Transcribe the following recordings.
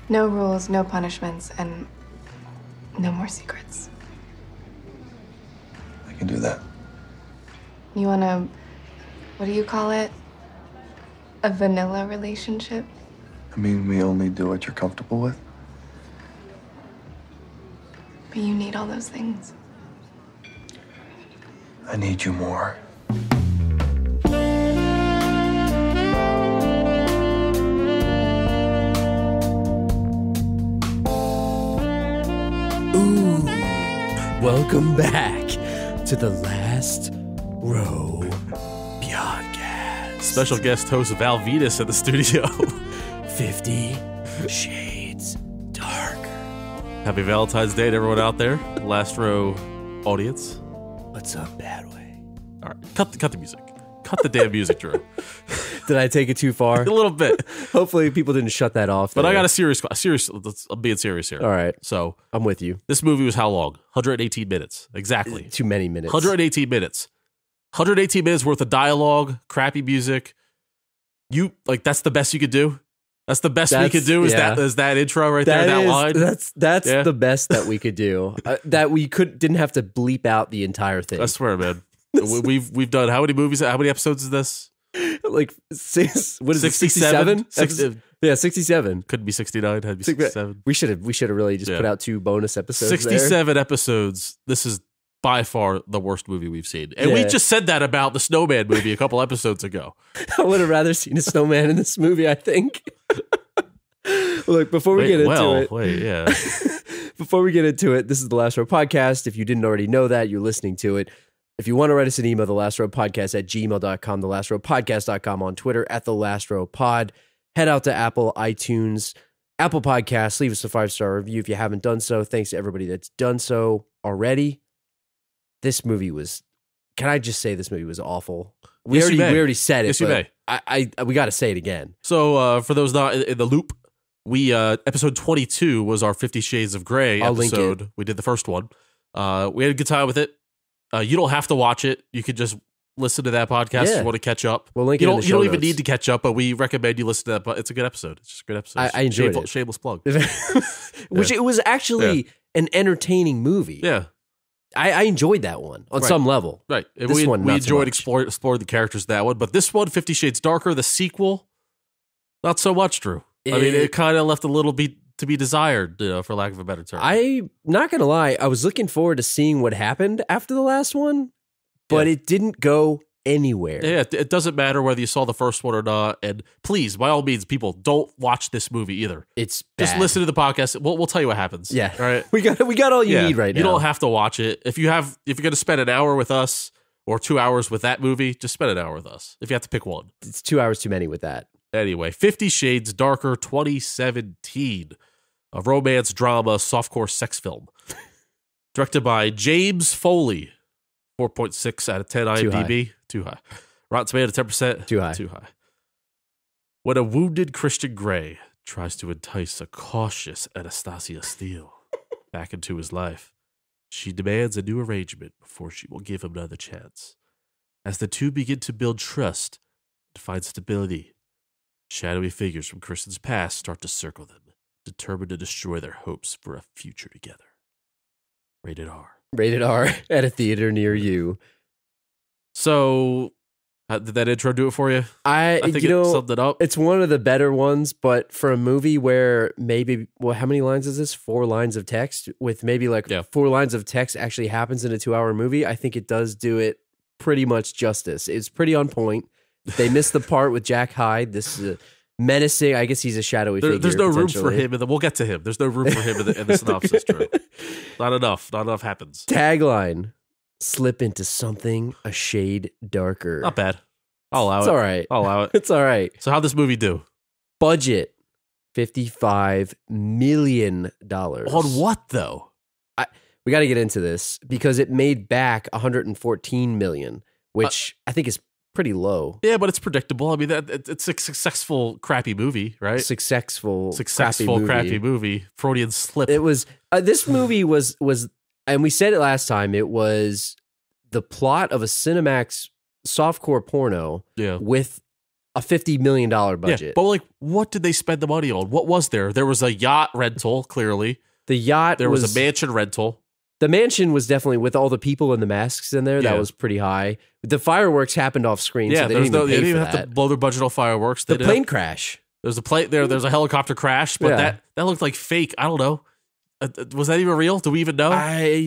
No rules, no punishments, and no more secrets. I can do that. You want a, what do you call it? A vanilla relationship? I mean, we only do what you're comfortable with. But you need all those things. I need you more. Ooh, welcome back to the Last Row podcast. Special guest host Val Vetus at the studio. 50 Shades Darker. Happy Valentine's Day to everyone out there. Last Row audience. What's up, Badway? All right, cut the music. Cut the damn music, Drew. Did I take it too far? A little bit. Hopefully people didn't shut that off. But I got a serious, I'm being serious here. All right. So I'm with you. this movie was how long? 118 minutes. Exactly. Too many minutes. 118 minutes. 118 minutes worth of dialogue, crappy music. That's the best you could do? That's the best we could do is that intro right there, that line? That's the best that we could do. That we didn't have to bleep out the entire thing. I swear, man. We've done how many movies, how many episodes is this? Like what is 67? 67. Couldn't be 69, had to be 67. We should have really just put out 2 bonus episodes. 67 episodes. This is by far the worst movie we've seen. And we just said that about the Snowman movie a couple episodes ago. I would have rather seen a snowman in this movie, I think. Look, before we get into it. Before we get into it, this is the Last Row Podcast. If you didn't already know that, you're listening to it. If you want to write us an email, thelastrowpodcast@gmail.com, thelastrowpodcast.com, on Twitter @thelastrowpod. Head out to Apple, iTunes, Apple Podcasts. Leave us a 5-star review if you haven't done so. Thanks to everybody that's done so already. This movie was, can I just say this movie was awful? We already said it. Yes, you may. We got to say it again. So for those not in the loop, we episode 22 was our 50 Shades of Grey episode. We did the first one. We had a good time with it. You don't have to watch it. You could just listen to that podcast if you want to catch up. We'll link it in the show You don't even notes. need to catch up, but we recommend you listen to that. But it's a good episode. It's just a good episode. I enjoyed it. Shameless plug. Which it was actually an entertaining movie. Yeah. I enjoyed that one on some level. Right. This one, we not so enjoyed much. exploring the characters of that one. But this one, 50 Shades Darker, the sequel, not so much, Drew. It kind of left a little bit to be desired, for lack of a better term. I'm not going to lie. I was looking forward to seeing what happened after the last one, but it didn't go anywhere. Yeah, it doesn't matter whether you saw the first one or not. And please, by all means, people, don't watch this movie either. It's bad. Just listen to the podcast. We'll tell you what happens. Yeah. All right. We got all you need right now. You don't have to watch it. If you're going to spend an hour with us or 2 hours with that movie, just spend an hour with us. If you have to pick one. It's 2 hours too many with that. Anyway, 50 Shades Darker 2017. A romance drama softcore sex film. Directed by James Foley. 4.6 out of 10 IMDb. Too high. Rotten Tomatoes 10%. Too high. Too high. When a wounded Christian Grey tries to entice a cautious Anastasia Steele back into his life, she demands a new arrangement before she will give him another chance. As the two begin to build trust and find stability, shadowy figures from Kristen's past start to circle them, determined to destroy their hopes for a future together. Rated R. Rated R at a theater near you. So, did that intro do it for you? I think it summed it up. It's one of the better ones, but for a movie where maybe, how many lines is this? 4 lines of text with maybe 4 lines of text actually happens in a 2-hour movie. I think it does do it pretty much justice. It's pretty on point. They missed the part with Jack Hyde. This menacing. I guess he's a shadowy figure. There's no room for him. We'll get to him. There's no room for him in the synopsis, Drew. Not enough. Not enough happens. Tagline: slip into something a shade darker. Not bad. I'll allow it. It's all right. I'll allow it. It's all right. So how'd this movie do? Budget: $55 million. On what, though? We got to get into this because it made back $114 million, which I think is pretty low. Yeah, but it's predictable. I mean, it's a successful, crappy movie, right? Successful crappy movie. Freudian slip. It was this movie was, and we said it last time. It was the plot of a Skinemax softcore porno with a $50 million budget. Yeah, but like, what did they spend the money on? What was there? There was a yacht rental, clearly. The yacht There was a mansion rental. The mansion was definitely, with all the people and the masks in there, that was pretty high. The fireworks happened off screen, so they didn't even have to blow their budget on fireworks. The plane crash. There's a plane there. There's a helicopter crash, but that looked like fake. I don't know. Was that even real? Do we even know?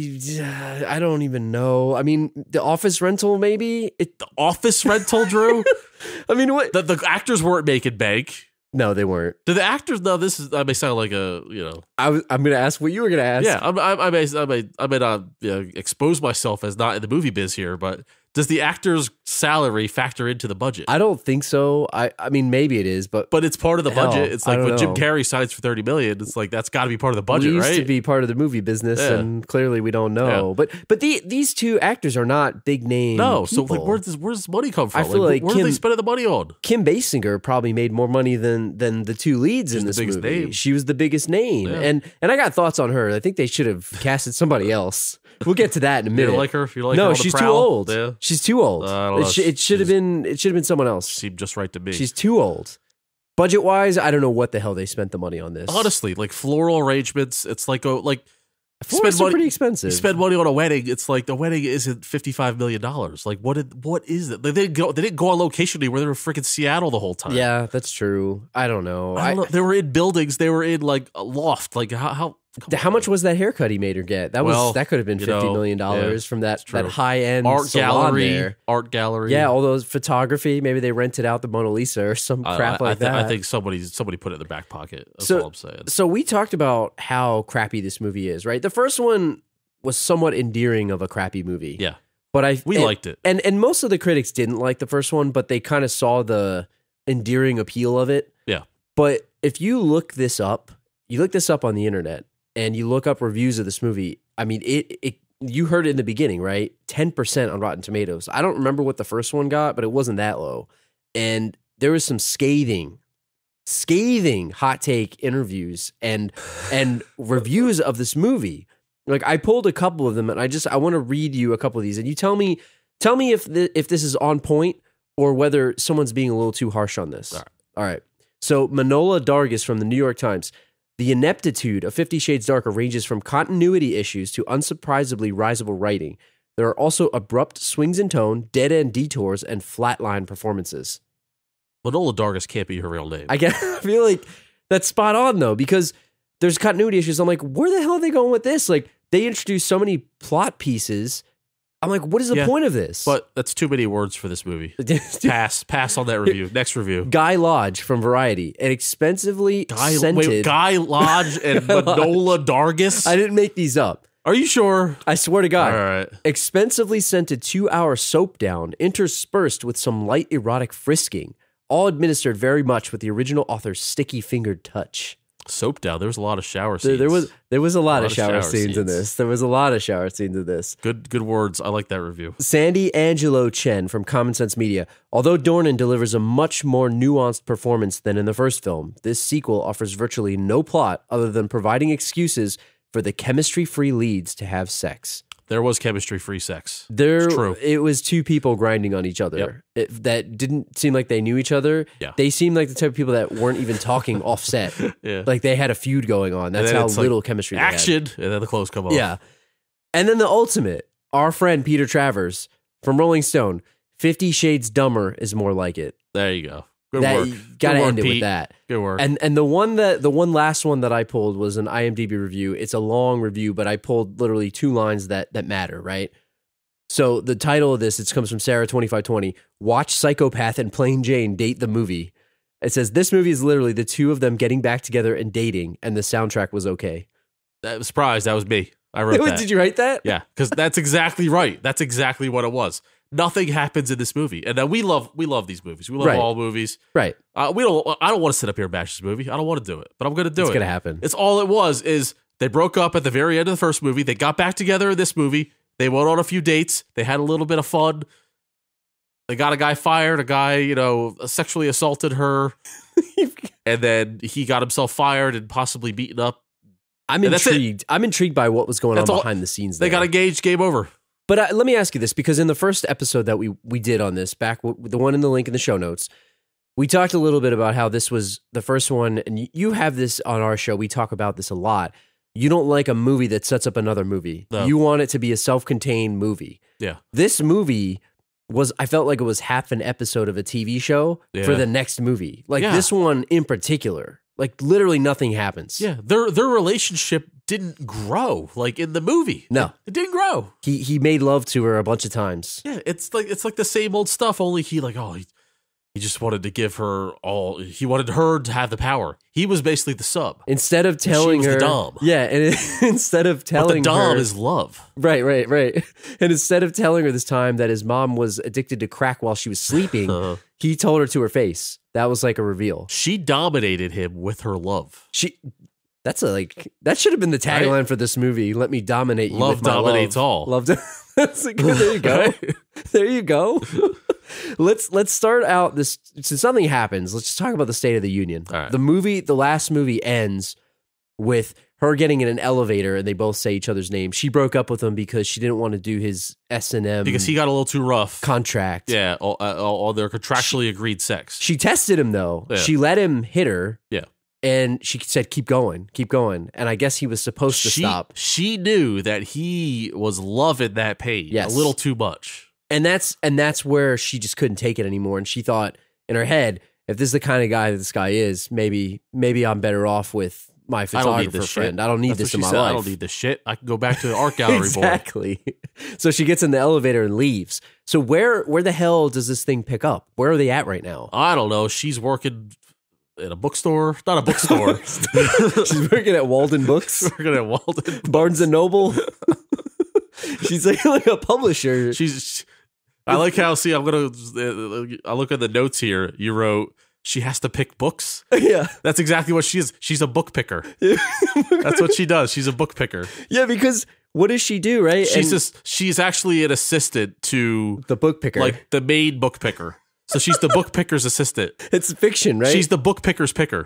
I don't even know. I mean, the office rental, maybe? The office rental, Drew? I mean, what? The actors weren't making bank. No, they weren't. Did the actors know this is? I may sound like I'm going to ask what you were going to ask. Yeah, I may not expose myself as not in the movie biz here, but does the actor's salary factor into the budget? I don't think so. I mean, maybe it is, but it's part of the budget. It's like when Jim Carrey signs for $30 million. It's like that's got to be part of the budget, we right? used to be part of the movie business, and clearly we don't know. Yeah. But these two actors are not big name. No, people. So like, where's this money come from? I feel like where are they spending the money on? Kim Basinger probably made more money than the two leads in this movie. Name. She was the biggest name, and I got thoughts on her. I think they should have casted somebody else. We'll get to that in a minute. You don't like her? You like no, her she's too old. Yeah. She's too old. It should have been someone else. Seemed just right to me. She's too old. Budget wise, I don't know what the hell they spent the money on this. Honestly, like floral arrangements, it's like florals are pretty expensive. You spend money on a wedding, it's like the wedding isn't $55 million. Like what is it? They didn't go on location anywhere. They were freaking Seattle the whole time. Yeah, that's true. I don't know. They were in buildings. They were in like a loft. Like how much was that haircut he made her get? That could have been $50 million from that high end art gallery there. Art gallery. Yeah, all those photography. Maybe they rented out the Mona Lisa or some crap like that. I think somebody put it in their back pocket. That's all I'm saying. So we talked about how crappy this movie is, right? The first one was somewhat endearing of a crappy movie. Yeah, but we liked it, and most of the critics didn't like the first one, but they kind of saw the endearing appeal of it. Yeah. But if you look this up on the internet. And you look up reviews of this movie, I mean, you heard it in the beginning, right? 10% on Rotten Tomatoes. I don't remember what the first one got, but it wasn't that low. And there was some scathing hot take interviews and reviews of this movie. Like I pulled a couple of them, and I want to read you a couple of these, and you tell me if this is on point or whether someone's being a little too harsh on this. All right. So Manola Dargis from the New York Times. The ineptitude of 50 Shades Darker ranges from continuity issues to unsurprisably risible writing. There are also abrupt swings in tone, dead-end detours, and flatline performances. Manola Dargis can't be her real name. I feel like that's spot on, though, because there's continuity issues. I'm like, where the hell are they going with this? Like, they introduced so many plot pieces. I'm like, what is the point of this? But that's too many words for this movie. Pass on that review. Next review. Guy Lodge from Variety. An expensively scented... Guy Lodge and Manola Dargis? I didn't make these up. Are you sure? I swear to God. All right. Expensively scented 2-hour soap down interspersed with some light erotic frisking, all administered very much with the original author's sticky-fingered touch. Soap down. There was a lot of shower scenes. There was a lot of shower scenes in this. There was a lot of shower scenes in this. Good words. I like that review. Sandy Angelo Chen from Common Sense Media. Although Dornan delivers a much more nuanced performance than in the first film, this sequel offers virtually no plot other than providing excuses for the chemistry-free leads to have sex. There was chemistry-free sex. It's true. It was two people grinding on each other. Yep. That didn't seem like they knew each other. Yeah. They seemed like the type of people that weren't even talking offset. Yeah. Like they had a feud going on. That's how little chemistry they had. Action, and then the clothes come off. Yeah. And then the ultimate, our friend Peter Travers from Rolling Stone, 50 Shades Dumber is more like it. There you go. Good work. Gotta end it with that. Good work. And the last one that I pulled was an IMDb review. It's a long review, but I pulled literally 2 lines that matter, right? So the title of this, it comes from Sarah2520. Watch Psychopath and Plain Jane date the movie. It says, this movie is literally the two of them getting back together and dating, and the soundtrack was okay. I'm surprised. That was me. I wrote that. Did you write that? Yeah, because that's exactly right. That's exactly what it was. Nothing happens in this movie, and we love these movies. We love all movies, right? I don't want to sit up here and bash this movie. I don't want to do it, but I'm going to do it. It's going to happen. It's all it was. Is they broke up at the very end of the first movie. They got back together in this movie. They went on a few dates. They had a little bit of fun. They got a guy fired. A guy, sexually assaulted her, and then he got himself fired and possibly beaten up. I'm intrigued. I'm intrigued by what was going on behind the scenes. They got engaged. Game over. But let me ask you this, because in the first episode that we did on this, the one in the link in the show notes, We talked a little bit about how this was the first one, and you have this on our show. We talk about this a lot. You don't like a movie that sets up another movie. No. You want it to be a self-contained movie. Yeah. This movie I felt like it was half an episode of a TV show for the next movie. Like this one in particular. Like literally nothing happens. Yeah, their relationship didn't grow like in the movie. No, it didn't grow. He made love to her a bunch of times. Yeah, it's like the same old stuff. Only he just wanted to give her all. He wanted her to have the power. He was basically the sub. Instead of telling her, the dom. Yeah, and instead of telling the dom her, is love. Right. And instead of telling her this time that his mom was addicted to crack while she was sleeping, he told her to her face. That was like a reveal. She dominated him with her love. That should have been the tagline for this movie. Let me dominate you. Love with my dominates love. all. Love. That's good. There you go. Right? There you go. Let's start out this. Since something happens, let's just talk about the State of the Union. All right. The last movie ends with her getting in an elevator, and they both say each other's names. She broke up with him because she didn't want to do his S&M because he got a little too rough contract. Yeah, all their contractually agreed sex. She tested him though. Yeah. She let him hit her. Yeah. And she said, keep going. And I guess he was supposed to stop. She knew that he was loving that pain a little too much. And that's where she just couldn't take it anymore. And she thought in her head, if this is the kind of guy that this guy is, maybe I'm better off with my photographer friend. I don't need this in my life. I don't need this shit. I can go back to the art gallery. Exactly. So she gets in the elevator and leaves. So where the hell does this thing pick up? Where are they at right now? I don't know. She's working in a bookstore. Not a bookstore. She's working at Walden Books. Working at Walden Barnes and Noble. She's like a publisher. I like how, I look at the notes here. You wrote, she has to pick books. Yeah. That's exactly what she is. She's a book picker. That's what she does. She's a book picker. Yeah, because what does she do, right? She's actually an assistant to the book picker. Like the maid book picker. So she's the book picker's assistant. It's fiction, right? She's the book picker's picker.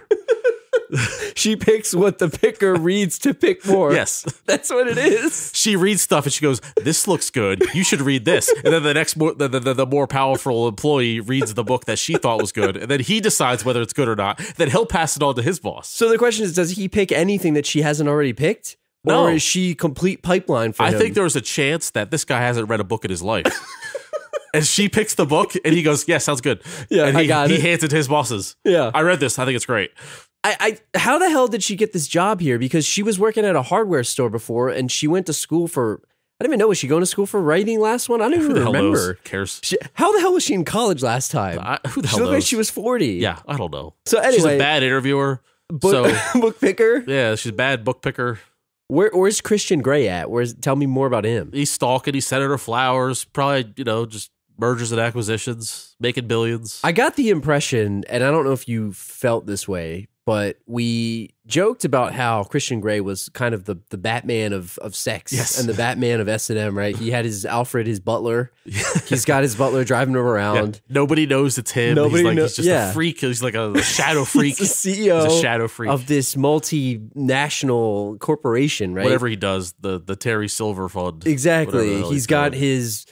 She picks what the picker reads to pick more. Yes. That's what it is. She reads stuff and she goes, this looks good. You should read this. And then the more powerful employee reads the book that she thought was good. And then he decides whether it's good or not. Then he'll pass it on to his boss. So the question is, does he pick anything that she hasn't already picked? No. Or is she complete pipeline for him? I think there's a chance that this guy hasn't read a book in his life. And she picks the book and he goes, yeah, sounds good. Yeah, and I got it. He hands it to his bosses. Yeah. I read this. I think it's great. How the hell did she get this job here? Because she was working at a hardware store before, and she went to school for. I don't even know. Was she going to school for writing last one? I don't even remember. Cares? How the hell was she in college last time? Who the hell She looked knows? like she was 40. Yeah, I don't know. So anyway, she's a bad interviewer. Book picker. Yeah, she's a bad book picker. Where's Christian Grey at? Tell me more about him. He's stalking. He's sending her flowers. Probably, just mergers and acquisitions, making billions. I got the impression, and I don't know if you felt this way, but we joked about how Christian Grey was kind of the Batman of sex. Yes. And the Batman of S&M, right? He had his butler. He's got his butler driving him around. Yeah. Nobody knows it's him. He's just a freak. He's like a shadow freak. He's the CEO He's a shadow freak of this multinational corporation, right? Whatever he does, the Terry Silver Fund. Exactly. He's got his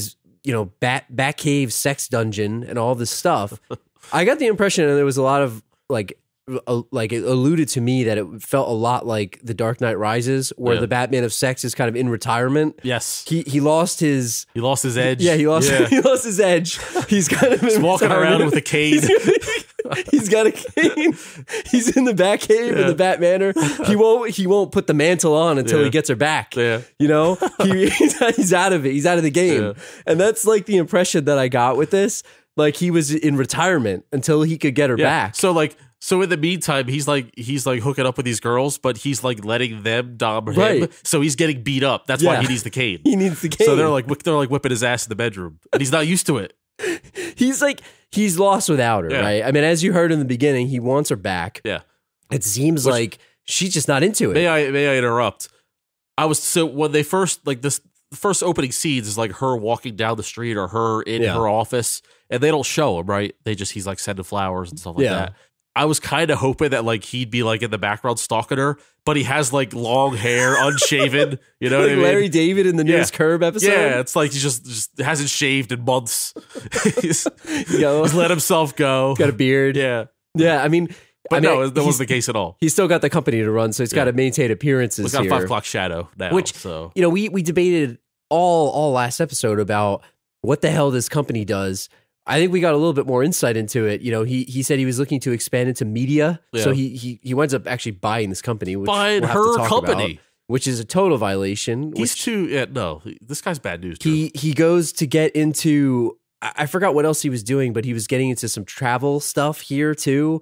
Batcave sex dungeon and all this stuff. I got the impression that there was a lot of it alluded to me that it felt a lot like The Dark Knight Rises, where the Batman of sex is kind of in retirement. Yes, he lost his edge. Yeah, he lost his edge. He's kind of He's walking around with a cane. He's got a cane. He's in the Batcave in the Bat Manor. He won't put the mantle on until he gets her back. Yeah, he's out of it. He's out of the game, and that's like the impression that I got with this. Like he was in retirement until he could get her back. So in the meantime, he's like hooking up with these girls, but he's like letting them dom him. Right. So he's getting beat up. That's why he needs the cane. He needs the cane. So they're like whipping his ass in the bedroom, and he's not used to it. He's lost without her, right? I mean, as you heard in the beginning, he wants her back. Yeah. It seems like she's just not into it. May I interrupt? When they first the first opening scenes is like her walking down the street or her in her office, and they don't show him, right? He's like sending flowers and stuff like that. I was kind of hoping that like he'd be like in the background stalking her, but he has like long hair, unshaven. You know like what I mean? Larry David in the newest Curb episode. Yeah, it's like he just hasn't shaved in months. he's let himself go. Got a beard. Yeah. Yeah, I mean... But no, that wasn't the case at all. He's still got the company to run, so he's got to maintain appearances. He's got here. a 5 o'clock shadow now. Which, so. you know, we debated all last episode about what the hell this company does. I think we got a little bit more insight into it. You know, he said he was looking to expand into media, so he winds up actually buying this company, which buying her company, about, which is a total violation. He's this guy's bad news. Too. He goes to get into, I forgot what else he was doing, but he was getting into some travel stuff here too.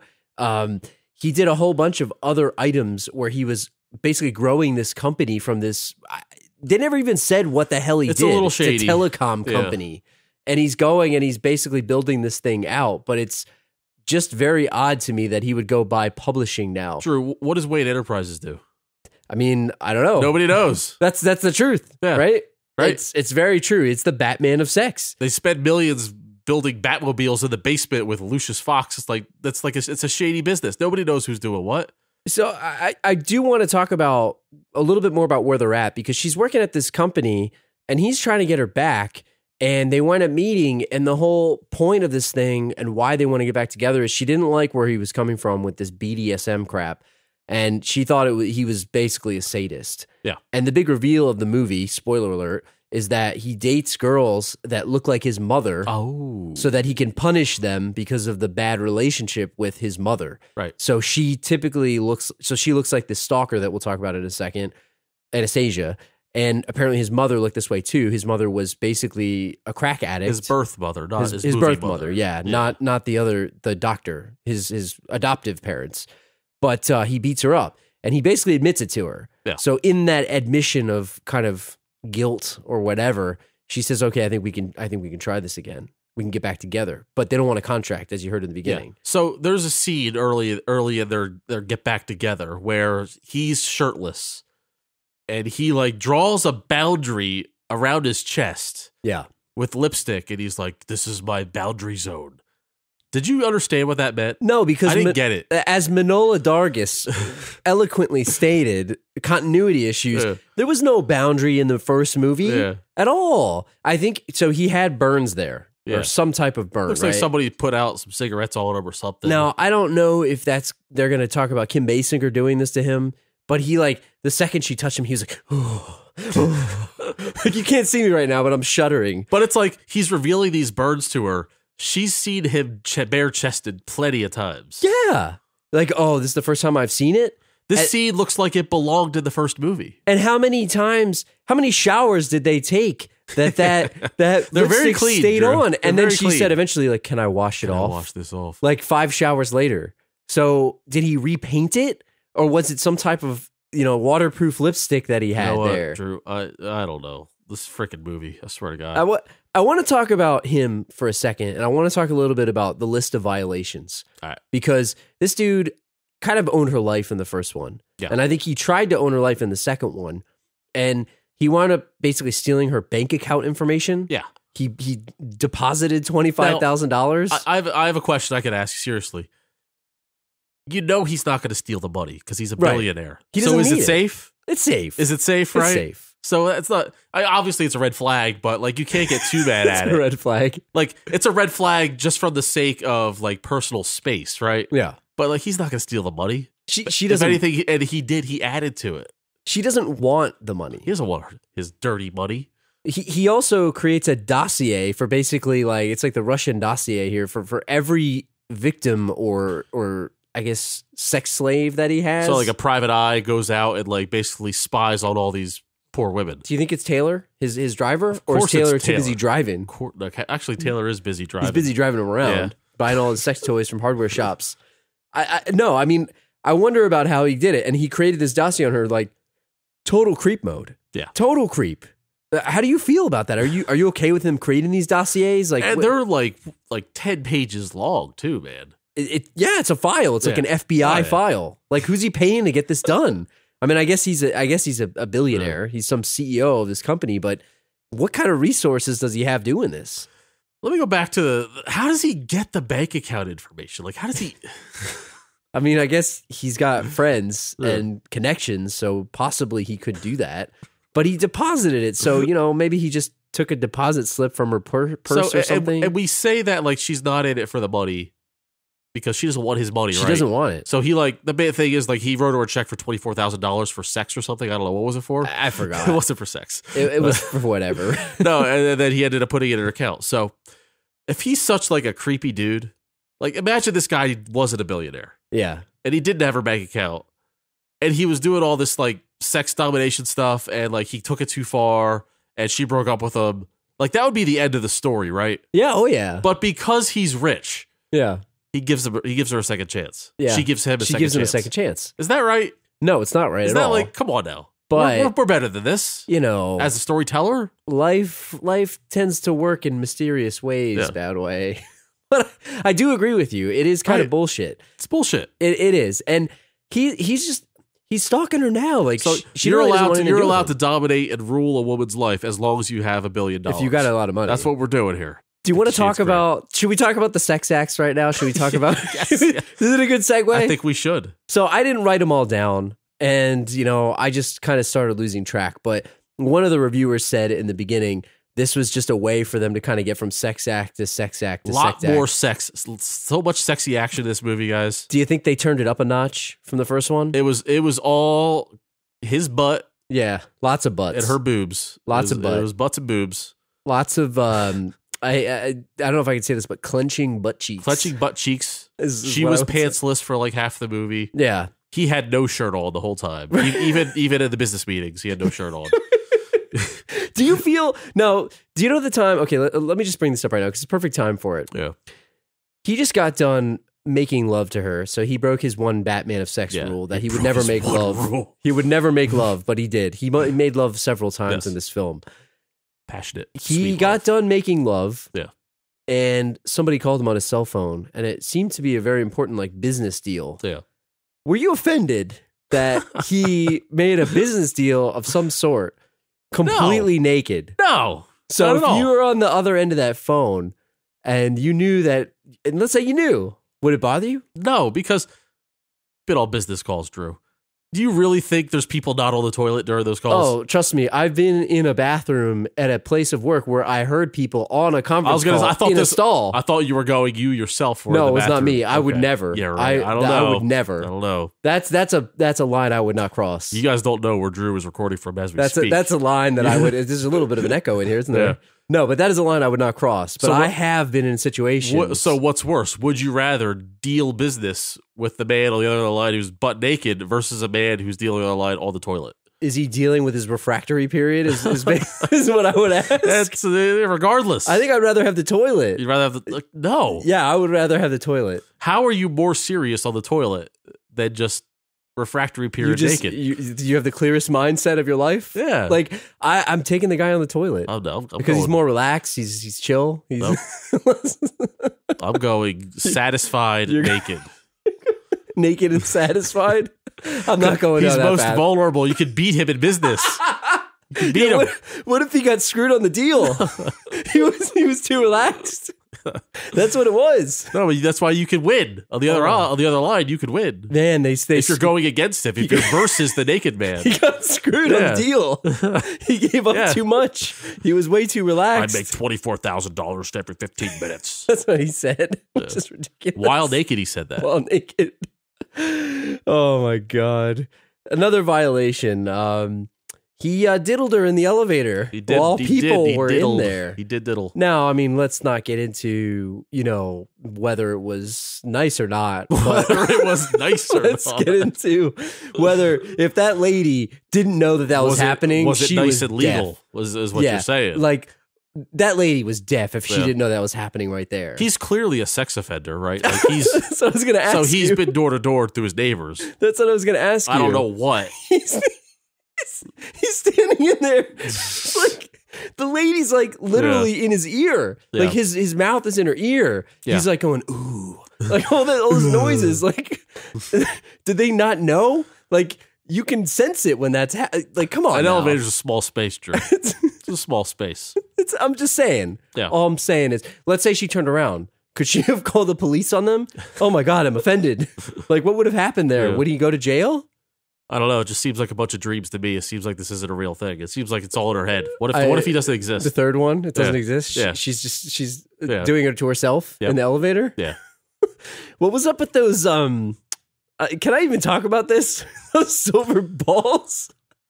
He did a whole bunch of other items where he was basically growing this company from this. They never even said what the hell he did. A little shady. It's a telecom company. And he's going and he's basically building this thing out. But it's just very odd to me that he would go buy publishing now. Drew, what does Wayne Enterprises do? I mean, I don't know. Nobody knows. That's the truth, right? Right. It's very true. It's the Batman of sex. They spend millions building Batmobiles in the basement with Lucius Fox. It's a shady business. Nobody knows who's doing what. So I do want to talk about a little bit more about where they're at, because she's working at this company and he's trying to get her back, and they wind up meeting, and the whole point of this thing and why they want to get back together is she didn't like where he was coming from with this BDSM crap, and she thought he was basically a sadist. Yeah. And the big reveal of the movie, spoiler alert, is that he dates girls that look like his mother so that he can punish them because of the bad relationship with his mother. Right. So she looks like this stalker that we'll talk about in a second, Anastasia. And apparently his mother looked this way too. His mother was basically a crack addict. His birth mother, not his birth mother. Yeah. Not the doctor, his adoptive parents. But he beats her up, and he basically admits it to her. Yeah. So in that admission of kind of guilt or whatever, she says, "Okay, I think we can try this again. We can get back together." But they don't want a contract, as you heard in the beginning. Yeah. So there's a scene early in their get back together where he's shirtless, and he like draws a boundary around his chest. Yeah. With lipstick, and he's like, "This is my boundary zone." Did you understand what that meant? No, because I didn't get it. As Manohla Dargis eloquently stated, continuity issues. Yeah. There was no boundary in the first movie at all. I think so. He had burns there, or some type of burn. Looks like somebody put out some cigarettes on him or something. Now I don't know if they're going to talk about Kim Basinger doing this to him, but he like the second she touched him, he was like, oh. Like, you can't see me right now, but I'm shuddering. But it's like he's revealing these burns to her. She's seen him bare-chested plenty of times. Yeah. Like, oh, this is the first time I've seen it? This scene looks like it belonged in the first movie. And how many showers did they take that They're very lipstick clean, stayed Drew. on? They're And then very she clean. said eventually, like, can I wash it off? Wash this off. Like 5 showers later. So did he repaint it? Or was it some type of, waterproof lipstick that he had there? Drew, I don't know. This freaking movie, I swear to God. I want to talk about him for a second, and I want to talk a little bit about the list of violations. All right. Because this dude kind of owned her life in the first one. Yeah. And I think he tried to own her life in the second one. And he wound up basically stealing her bank account information. Yeah. He deposited $25,000. I have a question I could ask you seriously. You know he's not going to steal the money because he's a billionaire. So is it safe? It's safe. Is it safe, right? It's safe. So it's not, obviously it's a red flag, but like you can't get too mad at it. It's a red flag. Like it's a red flag just from the sake of like personal space, right? Yeah. But like he's not going to steal the money. She If doesn't. anything, and he added to it. She doesn't want the money. He doesn't want his dirty money. He also creates a dossier for basically like, it's like the Russian dossier here for every victim or I guess sex slave that he has. So like a private eye goes out and like basically spies on all these poor women. Do you think it's Taylor, his driver, or is Taylor too busy driving? Actually, Taylor is busy driving. He's busy driving around, buying all his sex toys from hardware shops. I wonder about how he did it, and he created this dossier on her, like total creep mode. Yeah, total creep. How do you feel about that? Are you okay with him creating these dossiers? Like, and they're like 10 pages long too, man. It's a file. It's like an FBI file. Like, who's he paying to get this done? I mean, I guess he's a billionaire. Yeah. He's some CEO of this company, but what kind of resources does he have doing this? Let me go back to how does he get the bank account information? Like, how does he? I mean, I guess he's got friends and connections, so possibly he could do that. But he deposited it, so, maybe he just took a deposit slip from her purse or something. And we say that like she's not in it for the money because she doesn't want his money, right? She doesn't want it. So the big thing is like he wrote her a check for $24,000 for sex or something. I don't know. What was it for? I forgot. It wasn't for sex. It was for whatever. No, and then he ended up putting it in her account. So if he's such like a creepy dude, like imagine this guy wasn't a billionaire. Yeah. And he didn't have her bank account. And he was doing all this like sex domination stuff and like he took it too far and she broke up with him. Like that would be the end of the story, right? Yeah, oh yeah. But because he's rich, yeah, he gives her a second chance. Yeah. She gives him a second chance. Is that right? No, it's not right Is at that all. like, come on now. But we're better than this. As a storyteller, life tends to work in mysterious ways, Badway. But I do agree with you. It is kind of bullshit. It's bullshit. It is. And he's stalking her now. Like so you're allowed to dominate and rule a woman's life as long as you have $1 billion. If you got a lot of money. That's what we're doing here. Do you want to talk about, should we talk about the sex acts right now? Should we talk about, Yes. Is it a good segue? I think we should. So I didn't write them all down and, I just kind of started losing track. But one of the reviewers said in the beginning, this was just a way for them to kind of get from sex act to sex act to sex act. A lot more sex. So much sexy action in this movie, guys. Do you think they turned it up a notch from the first one? It was all his butt. Yeah, lots of butts. And her boobs. Lots of butts. It was butts and boobs. Lots of, I don't know if I can say this, but clenching butt cheeks. Clenching butt cheeks. Is she was pantsless for like half the movie. Yeah. He had no shirt on the whole time. Even in the business meetings, he had no shirt on. Do you know the time? Okay, let me just bring this up right now because it's a perfect time for it. Yeah. He just got done making love to her, so he broke his one Batman of sex rule that he would never make love. Rule. He would never make love, but he did. He made love several times in this film. Passionate. He got done making love. Yeah. And somebody called him on his cell phone, and it seemed to be a very important like business deal. Yeah. Were you offended that he made a business deal of some sort completely naked? No. So if you were on the other end of that phone and you knew that, and let's say you knew, would it bother you? No, because been all business calls, Drew. Do you really think there's people not on the toilet during those calls? Oh, trust me. I've been in a bathroom at a place of work where I heard people on a conference call in a stall. I thought you were going, you yourself were No, in the it was not me. I Okay. would never. Yeah, right. I don't know. I would never. I don't know. That's a line I would not cross. You guys don't know where Drew is recording from as we speak. That's a line that I would. There's a little bit of an echo in here, isn't there? Yeah. No, but that is a line I would not cross. But I have been in situations. So what's worse? Would you rather deal business with the man on the other end of the line who's butt naked versus a man who's dealing on the line on the toilet? Is he dealing with his refractory period? Is what I would ask. That's regardless. I think I'd rather have the toilet. You'd rather have no. Yeah, I would rather have the toilet. How are you more serious on the toilet than just refractory period naked? You have the clearest mindset of your life. Yeah, like I'm taking the guy on the toilet. Oh no, because he's more relaxed. He's chill. I'm going satisfied naked. Naked and satisfied. I'm not going. He's most vulnerable. You could beat him in business. You could beat him. What if he got screwed on the deal? he was too relaxed. That's what it was. No, that's why you could win on the other line. You could win. Man, if you're going against him, if you're versus the naked man, he got screwed on the deal. He gave up too much. He was way too relaxed. I'd make $24,000 every 15 minutes. That's what he said. Which is ridiculous. While naked, he said that. While naked. Oh my god! Another violation. He diddled her in the elevator while people were in there. He did diddle. Now, I mean, let's not get into, whether it was nice or not. Whether it was nice or not. Let's get into whether, if that lady didn't know that was happening, was it she nice was and legal, deaf. is what you're saying. Like, that lady was deaf if she didn't know that was happening right there. He's clearly a sex offender, right? Like That's what I was going to ask you. So he's been door to door through his neighbors. That's what I was going to ask you. I don't know what. He's standing in there, like the lady's like literally in his ear, like his mouth is in her ear. He's like going ooh, like all those noises. Like, did they not know? Like, you can sense it when that's like. Come on, an elevator's a small space, Drew. It's a small space. I'm just saying. Yeah. All I'm saying is, let's say she turned around. Could she have called the police on them? Oh my God, I'm offended. Like, what would have happened there? Yeah. Would he go to jail? I don't know. It just seems like a bunch of dreams to me. It seems like this isn't a real thing. It seems like it's all in her head. What if he doesn't exist? The third one, it doesn't exist. Yeah. She's doing it to herself in the elevator. Yeah. What was up with those? Can I even talk about this? Those silver balls.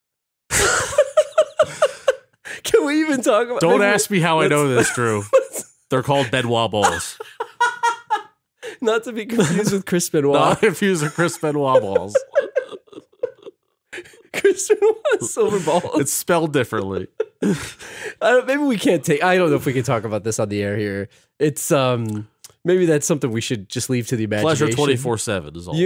Can we even talk about? Don't ask me how I know this, Drew. They're called Benoit Balls. Not to be confused with Chris Benoit. Not confused with Chris Benoit Balls. Chris Benoit silver balls. It's spelled differently. Maybe we can't take. I don't know if we can talk about this on the air here. It's maybe that's something we should just leave to the imagination. Pleasure 24/7 is all.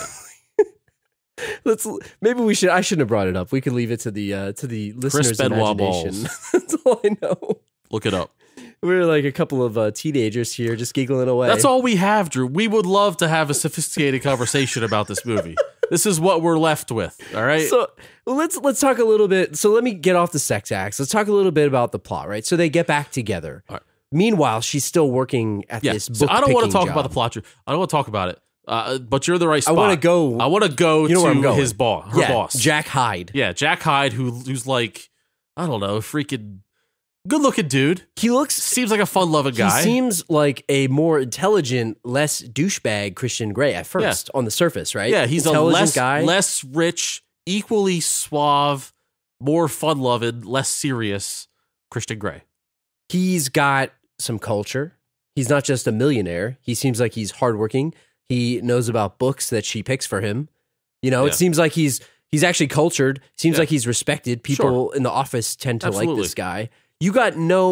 Maybe we should. I shouldn't have brought it up. We could leave it to the listeners' Chris Benoit imagination. Balls. That's all I know. Look it up. We're like a couple of teenagers here, just giggling away. That's all we have, Drew. We would love to have a sophisticated conversation about this movie. This is what we're left with. All right. So let's talk a little bit. So let me get off the sex acts. Let's talk a little bit about the plot. Right. So they get back together. All right. Meanwhile, she's still working at this book. So I don't want to talk job. about the plot, Drew. I don't want to talk about it. But you're the right spot. I want to go. I want to go to his boss. Her boss, Jack Hyde. Yeah, Jack Hyde, who's like, I don't know, freaking good-looking dude. He seems like a fun-loving guy. He seems like a more intelligent, less douchebag Christian Grey at first on the surface, right? Yeah, he's intelligent a less rich, equally suave, more fun-loving, less serious Christian Grey. He's got some culture. He's not just a millionaire. He seems like he's hardworking. He knows about books that she picks for him. You know, it seems like he's actually cultured. Seems like he's respected. People in the office tend to like this guy. You got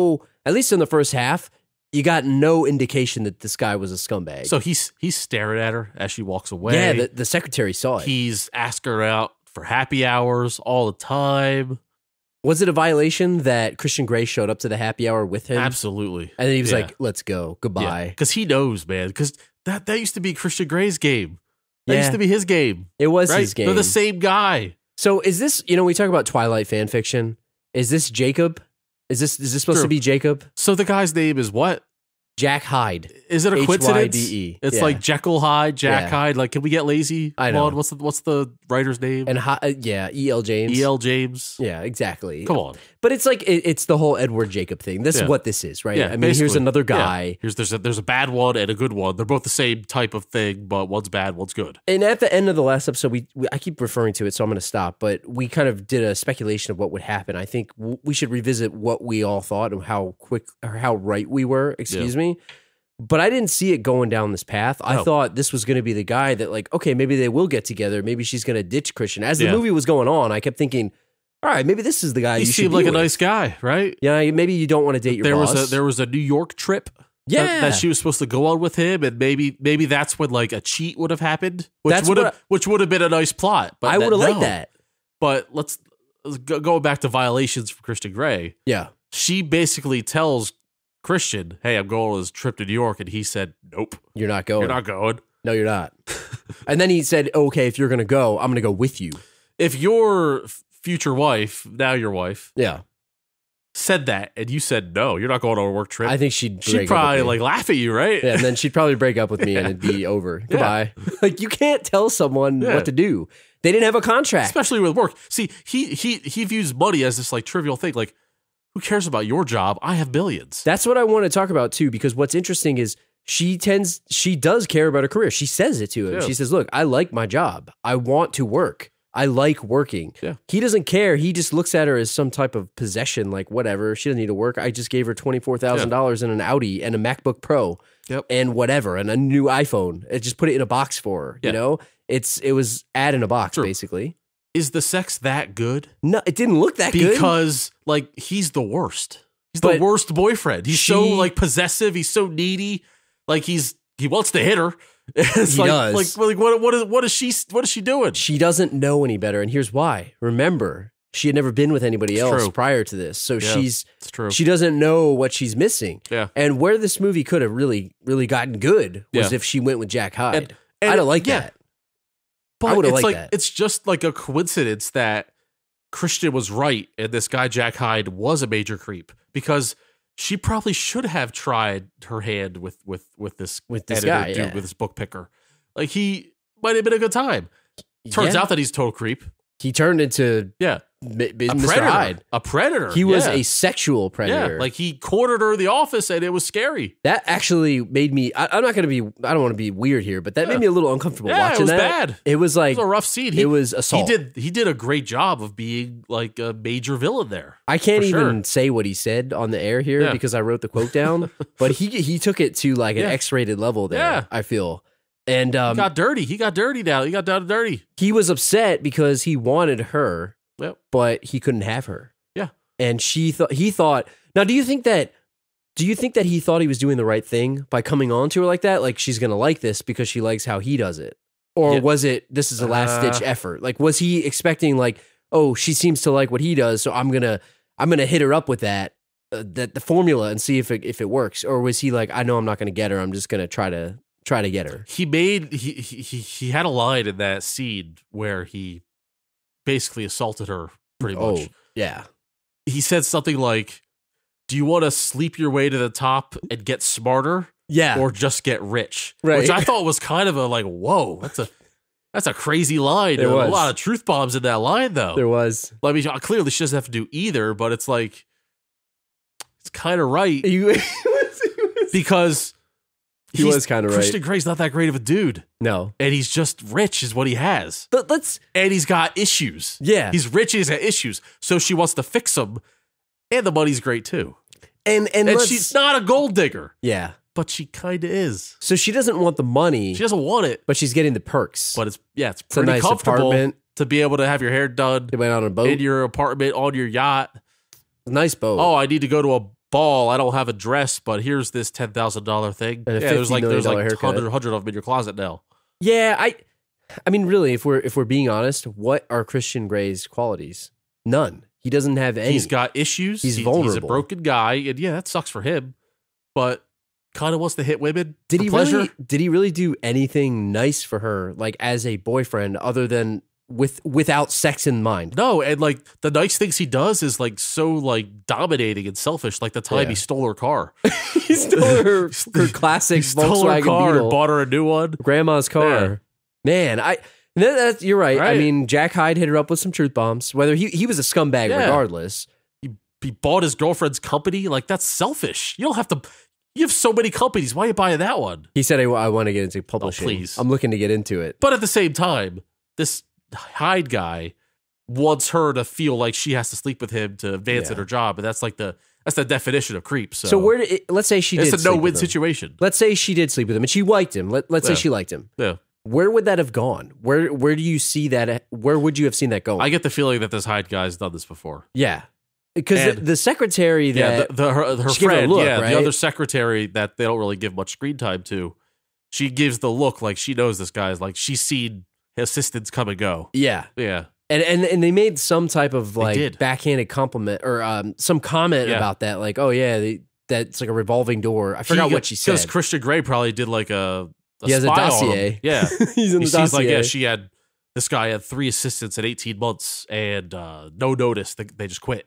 at least in the first half, you got no indication that this guy was a scumbag. So he's staring at her as she walks away. Yeah, the secretary saw it. He's asking her out for happy hours all the time. Was it a violation that Christian Grey showed up to the happy hour with him? Absolutely. And then he was like, let's go. Goodbye. Because he knows, man. Because that used to be Christian Grey's game. That used to be his game. It was his game. They're the same guy. So is this, we talk about Twilight fan fiction. Is this Jacob? Is this supposed to be Jacob? So the guy's name is what? Jack Hyde. Is it a coincidence? Hyde. It's like Jekyll Hyde, Jack Hyde. Like, can we get lazy? I know. Come on, what's the writer's name? And E.L. James. E.L. James. Yeah, exactly. Come on. But it's like it's the whole Edward Jacob thing. This is what this is, right? Yeah, I mean, basically. here's another guy. Yeah. There's a bad one and a good one. They're both the same type of thing, but one's bad, one's good. And at the end of the last episode, I keep referring to it, so I'm going to stop. But we kind of did a speculation of what would happen. I think we should revisit what we all thought and how quick or how right we were. Excuse me. But I didn't see it going down this path. I thought this was going to be the guy that, like, okay, maybe they will get together. Maybe she's going to ditch Christian. As the movie was going on, I kept thinking, all right, maybe this is the guy. He seemed like a nice guy, right? Yeah, maybe you don't want to date your boss. There was a New York trip. Yeah, that she was supposed to go on with him, and maybe that's when like a cheat would have happened, which would have been a nice plot. But I would have liked that. But let's go back to violations for Christian Grey. Yeah, she basically tells Christian, "Hey, I'm going on this trip to New York," and he said, "Nope, you're not going. You're not going. No, you're not." And then he said, "Okay, if you're going to go, I'm going to go with you." If your future wife, now your wife, said that, and you said no, you're not going on a work trip, I think she'd probably like laugh at you, right? Yeah, and then she'd probably break up with me, and it'd be over. Goodbye. Like, you can't tell someone what to do. They didn't have a contract, especially with work. See, he views money as this like trivial thing, like. Who cares about your job? I have billions. That's what I want to talk about too, because what's interesting is she does care about her career. She says it to him. Yeah. She says, look, I like my job. I want to work. I like working. Yeah. He doesn't care. He just looks at her as some type of possession, like whatever. She doesn't need to work. I just gave her $24,000 and an Audi and a MacBook Pro and whatever, and a new iPhone. I just put it in a box for her. You know, it was ad in a box, basically. Is the sex that good? No, it didn't look that good. Because, like, he's the worst. He's the worst boyfriend. He's so, like, possessive. He's so needy. Like, he wants to hit her. It's he does. Like, what is she doing? She doesn't know any better, and here's why. Remember, she had never been with anybody else prior to this, so she doesn't know what she's missing. Yeah. And where this movie could have really, really gotten good was if she went with Jack Hyde. And I don't like that. But I would have liked that. It's just like a coincidence that Christian was right and this guy Jack Hyde was a major creep, because she probably should have tried her hand with this guy, dude, with this book picker. Like, he might have been a good time. Turns out that he's a total creep. He turned into Mr. Hyde. A predator. He was a sexual predator. Yeah, like he cornered her in the office, and it was scary. That actually made me. I don't want to be weird here, but that made me a little uncomfortable watching that. It was bad. It was like it was a rough scene. It was assault. He did a great job of being like a major villain there. I can't even say what he said on the air here because I wrote the quote down, but he took it to like an X-rated level there. Yeah. I feel. And he got dirty. He got dirty now. He got down to dirty. He was upset because he wanted her, but he couldn't have her. Yeah. And he thought. Now, do you think that he thought he was doing the right thing by coming on to her like that? Like, she's gonna like this because she likes how he does it, or was it this is a last ditch effort? Like, was he expecting like, oh, she seems to like what he does, so I'm gonna hit her up with that the formula and see if it works, or was he like, I know I'm not gonna get her, I'm just gonna try to get her. He had a line in that scene where he basically assaulted her pretty much. Oh, yeah. He said something like, do you want to sleep your way to the top and get smarter? Yeah. Or just get rich? Right. Which I thought was kind of a like, whoa, that's a crazy line. There was a lot of truth bombs in that line, though. There was. I mean, clearly she doesn't have to do either, but it's like, it's kind of right. Because he was kind of right. Christian Grey's not that great of a dude. No. And he's just rich is what he has. But and he's got issues. Yeah. He's rich and he's got issues. So she wants to fix them. And the money's great too. And she's not a gold digger. Yeah. But she kind of is. So she doesn't want the money. She doesn't want it. But she's getting the perks. But it's pretty nice comfortable apartment. To be able to have your hair done. They went on a boat. In your apartment, on your yacht. Nice boat. Oh, I need to go to a ball. I don't have a dress, but here's this $10,000 thing. And there's like haircut. 100 of them in your closet now. Yeah, I mean, really, if we're being honest, what are Christian Grey's qualities? None. He doesn't have any. He's got issues. He's vulnerable. He's a broken guy, and that sucks for him. But kind of wants to hit women. Did he pleasure. Did he really do anything nice for her, like as a boyfriend, other than without sex in mind? No, and like the nice things he does is like so like dominating and selfish. Like the time he stole her car. He stole her classic Volkswagen car Beetle. And bought her a new one. Grandma's car. Man, you're right. I mean, Jack Hyde hit her up with some truth bombs. Whether he was a scumbag regardless. He bought his girlfriend's company. Like, that's selfish. You don't have to. You have so many companies. Why are you buying that one? He said, I want to get into publishing. Oh, please. I'm looking to get into it. But at the same time, this Hyde guy wants her to feel like she has to sleep with him to advance in her job. And that's like the definition of creep. So let's say she did. It's a no-win situation. Let's say she did sleep with him and she liked him. Let's say she liked him. Yeah. Where would that have gone? Where do you see that? Where would you have seen that going? I get the feeling that this Hyde guy's done this before. Yeah. Because the secretary that... her friend, the other secretary that they don't really give much screen time to, she gives the look like she knows this guy's like, she's seen assistants come and go. Yeah. Yeah. And they made some type of like backhanded compliment or some comment about that. Like, oh yeah, that's like a revolving door. I forgot what she said. Because Christian Grey probably did like he has a dossier. Yeah. He's in the dossier. Like, this guy had 3 assistants in 18 months and no notice. They just quit.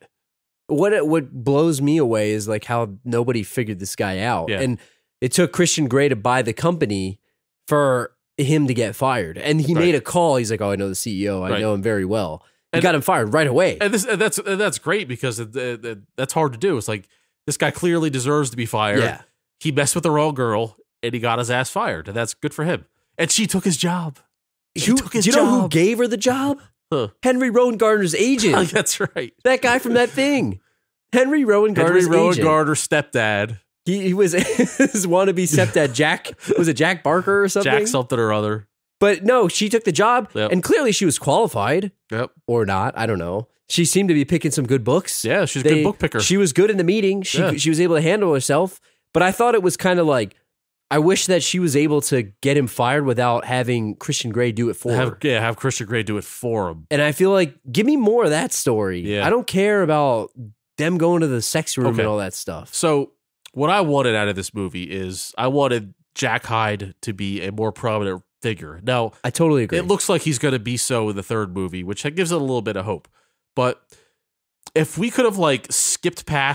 What blows me away is like how nobody figured this guy out. Yeah. And it took Christian Grey to buy the company for him to get fired. And he made a call. He's like, oh, I know the CEO. I know him very well. He got him fired right away. And that's great because that's hard to do. It's like, this guy clearly deserves to be fired. Yeah. He messed with the wrong girl and he got his ass fired. And that's good for him. And she took his job. Do you know who gave her the job? Huh. Henry Rowan Gardner's agent. That's right. That guy from that thing. Henry Rowan Gardner's agent. Gardner's stepdad. He was his wannabe stepdad, Jack. Was it Jack Barker or something? Jack something or other. But no, she took the job, and clearly she was qualified. Yep. Or not, I don't know. She seemed to be picking some good books. Yeah, she's a good book picker. She was good in the meeting. She was able to handle herself. But I thought it was kind of like, I wish that she was able to get him fired without having Christian Grey do it for her. Yeah, have Christian Grey do it for him. And I feel like, give me more of that story. Yeah. I don't care about them going to the sex room and all that stuff. So what I wanted out of this movie is I wanted Jack Hyde to be a more prominent figure. Now, I totally agree. It looks like he's going to be so in the third movie, which gives it a little bit of hope. But if we could have like skipped past like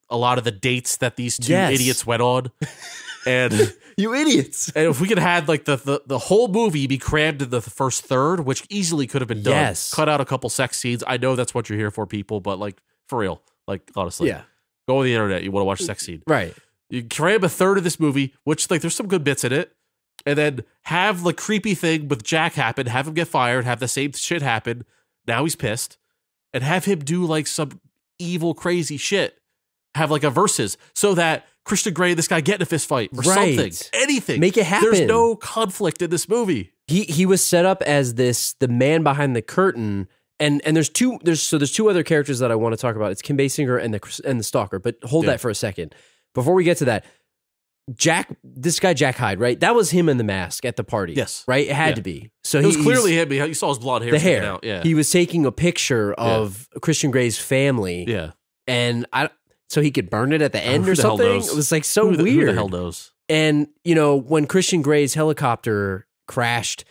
a lot of the dates that these two idiots went on. And you idiots. And if we could have like the whole movie be crammed in the first third, which easily could have been done. Yes. Cut out a couple sex scenes. I know that's what you're here for, people, but like for real, like honestly, go on the internet. You want to watch a sex scene, right? You cram a third of this movie, which like there's some good bits in it, and then have the creepy thing with Jack happen, have him get fired, have the same shit happen. Now he's pissed, and have him do like some evil, crazy shit. Have like a versus so that Christian Grey and this guy get in a fist fight or something, anything. Make it happen. There's no conflict in this movie. He was set up as the man behind the curtain, and there's two other characters that I want to talk about. It's Kim Basinger and the stalker. But hold that for a second before we get to that. This guy Jack Hyde, right? That was him in the mask at the party. Yes, right. It had to be. So it was clearly him. You saw his blonde hair. The hair. Out. Yeah, he was taking a picture of Christian Grey's family. Yeah, and so he could burn it at the end or something. It was like so weird. Who the hell knows? And when Christian Grey's helicopter crashed,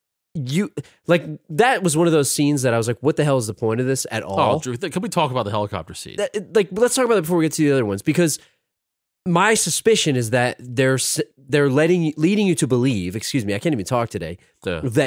that was one of those scenes that I was like, what the hell is the point of this at all? Oh, Drew, can we talk about the helicopter scene? Let's talk about it before we get to the other ones, because my suspicion is that they're leading you to believe, excuse me, I can't even talk today, that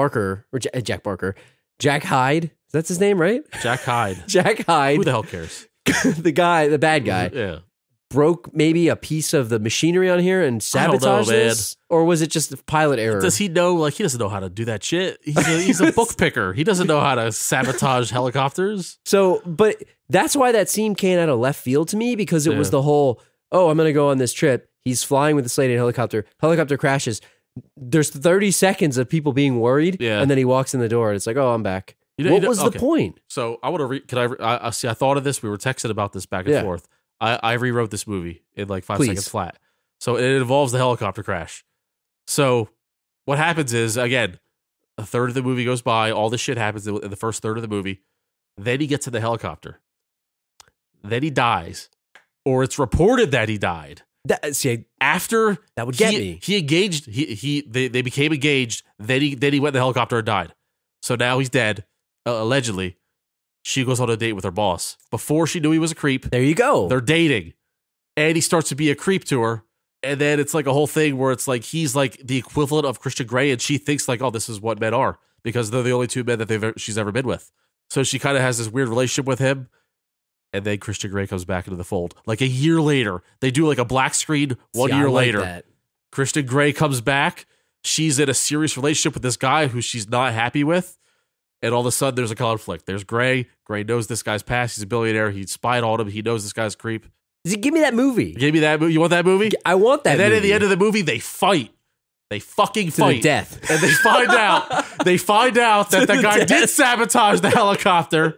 Jack Hyde, that's his name, right? Jack Hyde. Jack Hyde. Who the hell cares? the bad guy. Broke maybe a piece of the machinery on here and sabotaged this? Or was it just a pilot error? Does he know, like, he doesn't know how to do that shit? He's a book picker. He doesn't know how to sabotage helicopters. So, but that's why that scene came out of left field to me, because it was the whole, I'm going to go on this trip. He's flying with the Slated helicopter. Helicopter crashes. There's 30 seconds of people being worried. And then he walks in the door and it's like, I'm back. What was the point? So I want to I thought of this. We were texting about this back and forth. I rewrote this movie in like 5 seconds flat. So it involves the helicopter crash. So what happens is, again, a third of the movie goes by. All this shit happens in the first third of the movie. Then he gets in the helicopter. Then he dies. Or it's reported that he died. After that would get me. He engaged. They became engaged. Then he went in the helicopter and died. So now he's dead. Allegedly, she goes on a date with her boss. Before she knew he was a creep. There you go. They're dating. And he starts to be a creep to her. And then it's like a whole thing where it's like he's like the equivalent of Christian Grey, and she thinks like, this is what men are, because they're the only two men that she's ever been with. So she kind of has this weird relationship with him. And then Christian Grey comes back into the fold. Like a year later, they do like a black screen 1 year later. That. Christian Grey comes back. She's in a serious relationship with this guy who she's not happy with. And all of a sudden, there's a conflict. There's Grey. Grey knows this guy's past. He's a billionaire. He spied on him. He knows this guy's a creep. Give me that movie. Give me that movie. You want that movie? I want that movie. And then at the end of the movie, they fight. They fucking fight. To the death. And they find out that the guy did sabotage the helicopter.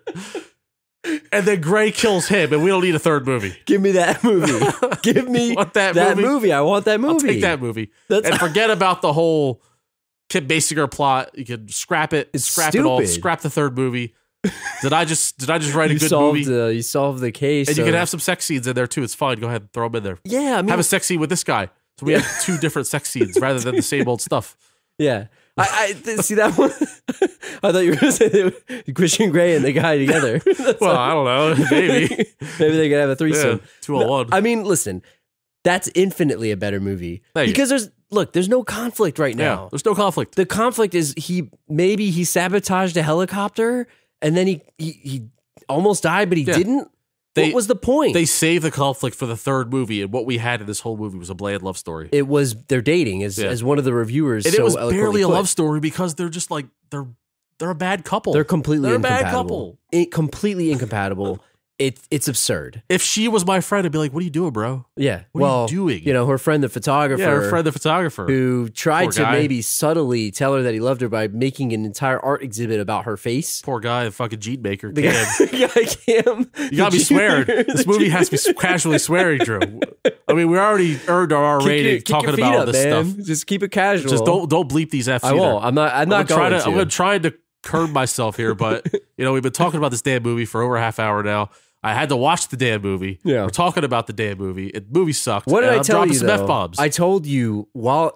And then Grey kills him, and we don't need a third movie. Give me that movie. Give me that movie. I want that movie. I'll take that movie. And forget about the whole Kim Basinger plot. You can scrap it. Scrap it all. Scrap the third movie. Did I just write a good movie? You solved the case. And you can have some sex scenes in there too. It's fine. Go ahead and throw them in there. Yeah, I mean, have a sex scene with this guy. So we have two different sex scenes rather than the same old stuff. Yeah. I see that one. I thought you were going to say Christian Grey and the guy together. Well, I don't know. Maybe they could have a threesome. 201. I mean, listen, that's infinitely a better movie because there's no conflict right now. Yeah, there's no conflict. The conflict is he sabotaged a helicopter and then he almost died, but he didn't. What was the point? They saved the conflict for the third movie, and what we had in this whole movie was a bland love story. It was their dating, as one of the reviewers. And it was barely a love story because they're just like they're a bad couple. They're completely incompatible. A bad couple. Completely incompatible. It's absurd. If she was my friend, I'd be like, "What are you doing, bro? Yeah, what are you doing?" Her friend, the photographer. Who tried to maybe subtly tell her that he loved her by making an entire art exhibit about her face. Poor guy, fucking gene maker. Cam. Cam. You gotta be swearing. This movie has to be casually swearing, Drew. I mean, we already earned our R rating talking about all this stuff. Just keep it casual. Just don't bleep these F's. I won't. I'm not going to. I'm trying to curb myself here, but we've been talking about this damn movie for over a half hour now. I had to watch the damn movie. Yeah. We're talking about the damn movie. The movie sucked. What did I tell you, some F-bombs. I told you while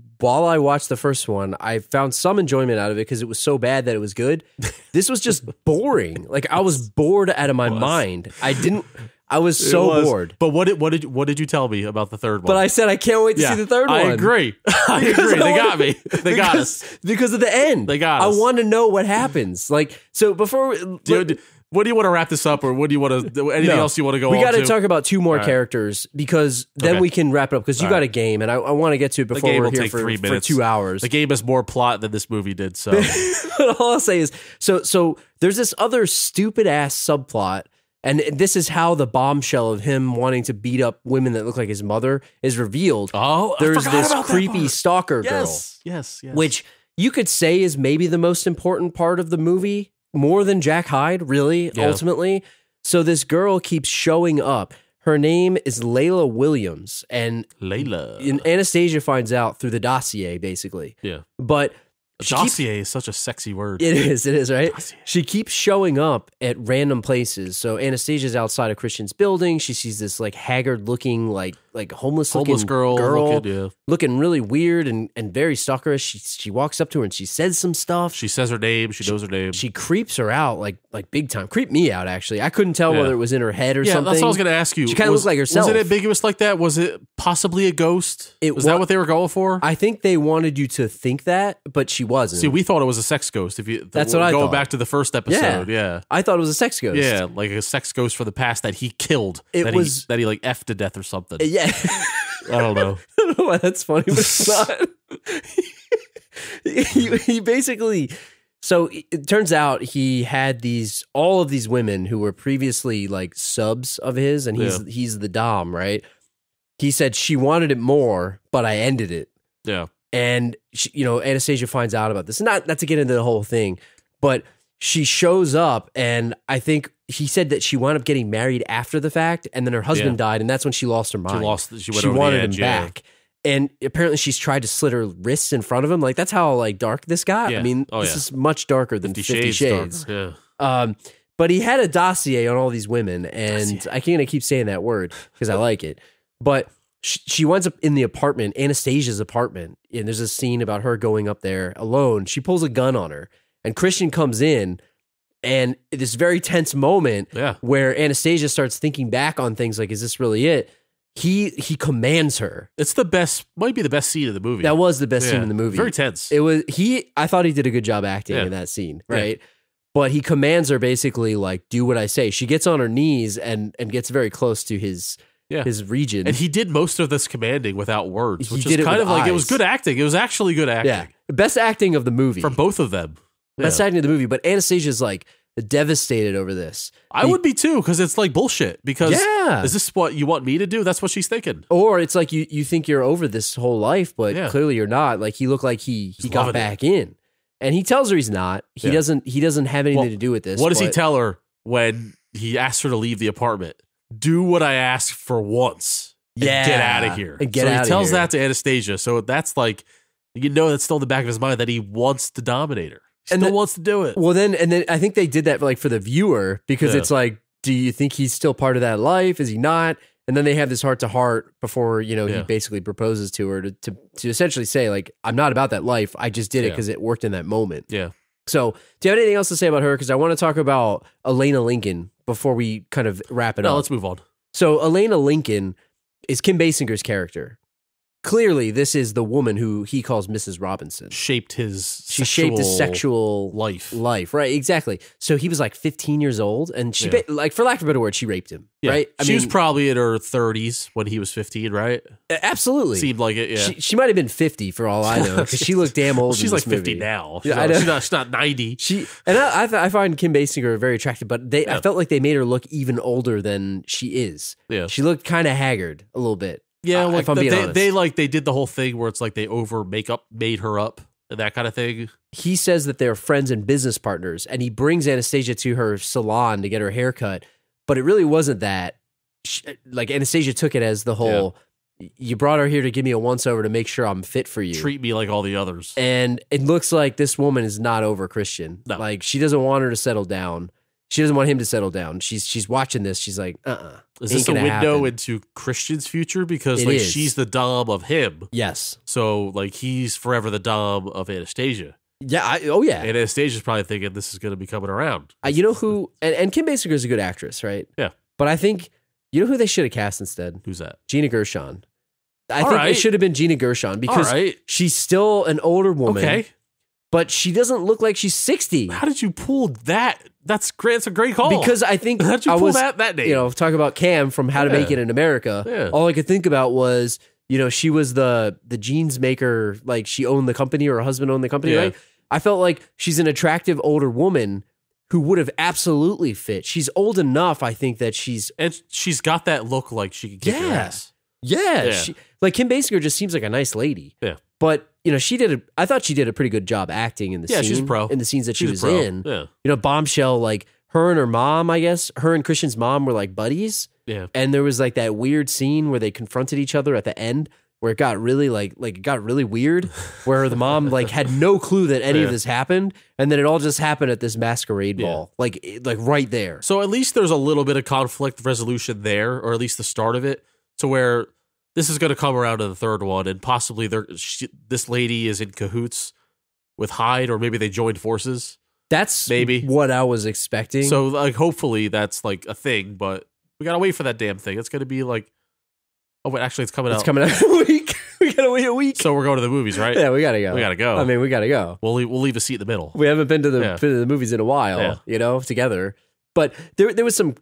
I watched the first one, I found some enjoyment out of it because it was so bad that it was good. This was just boring. Like I was bored out of my mind. I was so bored. But what did you tell me about the third one? But I said I can't wait to see the third one. I agree. They got me. They got us because of the end. They got us. I want to know what happens. Like, so before. What do you want to wrap this up, or what do you want to? Anything else you want to go on? We got to talk about two more characters because then we can wrap it up. Because you got a game, and I want to get to it before we're here for 2 hours. The game has more plot than this movie did. So but all I'll say is, so there's this other stupid ass subplot, and this is how the bombshell of him wanting to beat up women that look like his mother is revealed. Oh, there's this creepy stalker girl. Yes. Which you could say is maybe the most important part of the movie. More than Jack Hyde, really, ultimately. So this girl keeps showing up. Her name is Layla Williams. And Anastasia finds out through the dossier, basically. Yeah. But dossier is such a sexy word. It is, right? Dossier. She keeps showing up at random places. So Anastasia's outside of Christian's building. She sees this like haggard looking, like homeless girl looking really weird and very stalkerish. She walks up to her and she says some stuff. She says her name. She knows her name. She creeps her out like big time. Creeped me out, actually. I couldn't tell whether it was in her head or something. That's what I was going to ask you. She kind of looked like herself. Was it ambiguous like that? Was it possibly a ghost? Was that what they were going for? I think they wanted you to think that, but she wasn't. See, we thought it was a sex ghost. That's what I thought. Going back to the first episode, I thought it was a sex ghost. Yeah, like a sex ghost from the past that he killed. That he like effed to death or something. Yeah. I don't know. I don't know why that's funny, but it's not. he basically... So it turns out he had all of these women who were previously like subs of his, and he's the dom, right? He said she wanted it more, but I ended it. Yeah. And Anastasia finds out about this. Not to get into the whole thing, but she shows up, and I think he said that she wound up getting married after the fact, and then her husband died, and that's when she lost her mind. She wanted him back. And apparently she's tried to slit her wrists in front of him. Like, that's how like dark this got. Yeah. I mean, this is much darker than 50 Shades. Yeah. But he had a dossier on all these women, and I can't keep saying that word because I like it. But she winds up in the apartment, Anastasia's apartment, and there's a scene about her going up there alone. She pulls a gun on her, and Christian comes in, and this very tense moment where Anastasia starts thinking back on things like, is this really it? He commands her. It's might be the best scene of the movie. That was the best scene in the movie. Very tense. I thought he did a good job acting in that scene, right? Yeah. But he commands her basically like, do what I say. She gets on her knees and gets very close to his region. And he did most of this commanding without words, which is kind of like, it was good acting. It was actually good acting. Yeah. Best acting of the movie. For both of them. Best acting of the movie. But Anastasia's like devastated over this. I would be too, because it's like bullshit. Because is this what you want me to do? That's what she's thinking. Or it's like you think you're over this whole life, but clearly you're not. Like he looked like he got back in. And he tells her he's not. He doesn't have anything to do with this. What does he tell her when he asks her to leave the apartment? Do what I ask for once. And get out of here. And he tells that to Anastasia. So that's like, that's still in the back of his mind that he wants to dominate her. Still wants to do it. Well, then I think they did that like for the viewer, because it's like, do you think he's still part of that life? Is he not? And then they have this heart to heart before he basically proposes to her to essentially say like, I'm not about that life. I just did it because it worked in that moment. Yeah. So do you have anything else to say about her? Because I want to talk about Elena Lincoln before we kind of wrap it up. No, let's move on. So Elena Lincoln is Kim Basinger's character. Clearly, this is the woman who he calls Mrs. Robinson. Shaped his sexual life. Right, exactly. So he was like 15 years old, and she, like, for lack of a better word, she raped him, right? She was probably in her 30s when he was 15 , right? Absolutely. Seemed like it, yeah. She might have been 50 for all I know, because she looked damn old. She's in like this 50 movie. now. She's not 90. I find Kim Basinger very attractive, but I felt like they made her look even older than she is. Yeah. She looked kind of haggard a little bit. Yeah, like if I'm being honest. They did the whole thing where it's like they made her up and that kind of thing. He says that they're friends and business partners, and he brings Anastasia to her salon to get her hair cut, but it really wasn't that. Like Anastasia took it as the whole, you brought her here to give me a once-over to make sure I'm fit for you. Treat me like all the others. And it looks like this woman is not over Christian. No. Like she doesn't want her to settle down. She doesn't want him to settle down. She's watching this. She's like, Is this a window into Christian's future? Because she's the dom of him. Yes. So like he's forever the dom of Anastasia. Yeah. And Anastasia's probably thinking this is going to be coming around. You know who? And Kim Basinger is a good actress, right? Yeah. But I think You know who they should have cast instead? Who's that? Gina Gershon. I think it should have been Gina Gershon because she's still an older woman. Okay. But she doesn't look like she's 60. How did you pull that? That's great. It's a great call. Because I think how did you pull that name? Talk about Cam from How to Make It in America. Yeah. All I could think about was, she was the jeans maker, like she owned the company or her husband owned the company, right? I felt like she's an attractive older woman who would have absolutely fit. She's old enough, I think, that she's got that look like she could kick your ass. Yeah. Like Kim Basinger just seems like a nice lady. Yeah. But, I thought she did a pretty good job acting in the scene. She's pro. In the scenes that she was in. Yeah. Bombshell, like her and her mom, I guess, her and Christian's mom were like buddies. Yeah. And there was like that weird scene where they confronted each other at the end where it got really it got really weird, where the mom like had no clue that any of this happened. And then it all just happened at this masquerade ball, like right there. So at least there's a little bit of conflict resolution there, or at least the start of it, to where this is going to come around to the third one, and possibly this lady is in cahoots with Hyde, or maybe they joined forces. That's maybe what I was expecting. So like, hopefully that's like a thing, but we got to wait for that damn thing. It's going to be like, oh wait, actually it's coming out. It's coming out in a week. We got to wait a week. So we're going to the movies, right? Yeah, we got to go. We got to go. I mean, we got to go. We'll leave a seat in the middle. We haven't been to the movies in a while, together. But there was some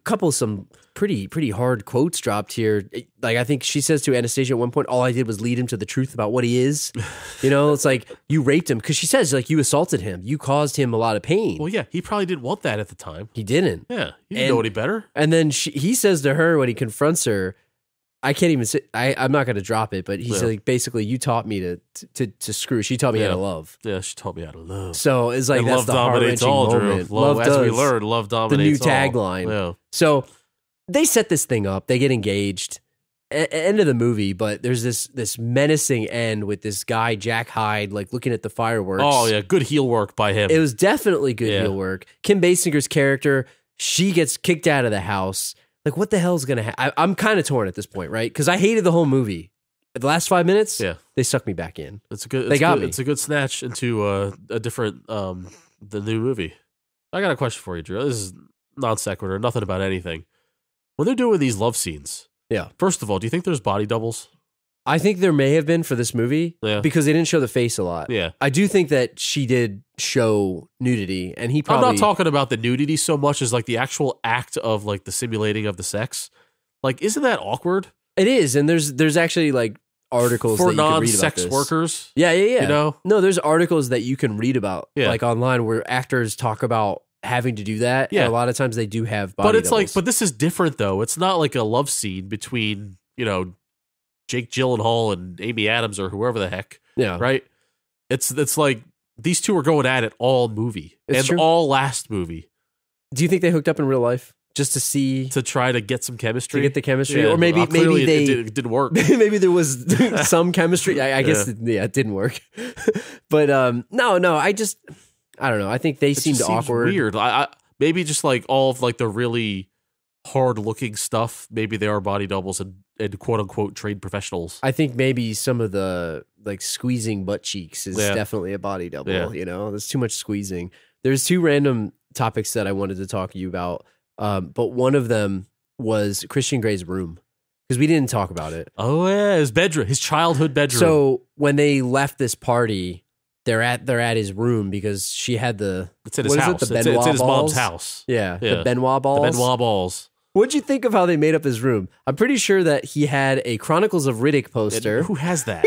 pretty hard quotes dropped here. Like I think she says to Anastasia at one point, all I did was lead him to the truth about what he is. It's like you raped him, because she says like you assaulted him. You caused him a lot of pain. Well, yeah, he probably didn't want that at the time. He didn't. Yeah, he didn't know any better. And then he says to her when he confronts her, I can't even say, I'm not going to drop it, but he's like, basically, you taught me to screw. She taught me how to love. Yeah, she taught me how to love. So it's like, and that's love the dominates heart-wrenching all, moment. Drew. Love, as we learned, love dominates the new tagline. Yeah. So they set this thing up. They get engaged. End of the movie, but there's this menacing end with this guy, Jack Hyde, like looking at the fireworks. Oh, yeah. Good heel work by him. It was definitely good heel work. Kim Basinger's character, she gets kicked out of the house. Like, what the hell's going to happen? I'm kind of torn at this point, right? Because I hated the whole movie. The last 5 minutes, they sucked me back in. They got me. It's a good snatch into a different, the new movie. I got a question for you, Drew. This is non sequitur, nothing about anything. When they're doing these love scenes, first of all, do you think there's body doubles? I think there may have been for this movie because they didn't show the face a lot. Yeah. I do think that she did show nudity, and he probably... I'm not talking about the nudity so much as like the actual act of like the simulating of the sex. Like, isn't that awkward? It is, and there's actually like articles for that you can read about non-sex workers. Yeah. No, there's articles that you can read about like online where actors talk about having to do that. Yeah. And a lot of times they do have body But it's doubles. like, but this is different though. It's not like a love scene between, Jake Gyllenhaal and Amy Adams or whoever the heck. Yeah. Right? It's like these two are going at it all movie. It's true. All last movie. Do you think they hooked up in real life just to see... To try to get some chemistry? To get the chemistry? Yeah. Or maybe it didn't work. Maybe there was some chemistry. I guess, it didn't work. But no, I don't know. I think they seemed awkward. Weird. I maybe just like all of like the really hard looking stuff. Maybe they are body doubles and quote unquote trained professionals. I think maybe some of the like squeezing butt cheeks is definitely a body double. Yeah. There's too much squeezing. There's two random topics that I wanted to talk to you about. But one of them was Christian Grey's room, because we didn't talk about it. Oh yeah, his bedroom, his childhood bedroom. So when they left this party, they're at his room because she had it's in his house. It's in his mom's house. Yeah, the Benoit Balls. The Benoit Balls. What'd you think of how they made up his room? I'm pretty sure that he had a Chronicles of Riddick poster. Who has that?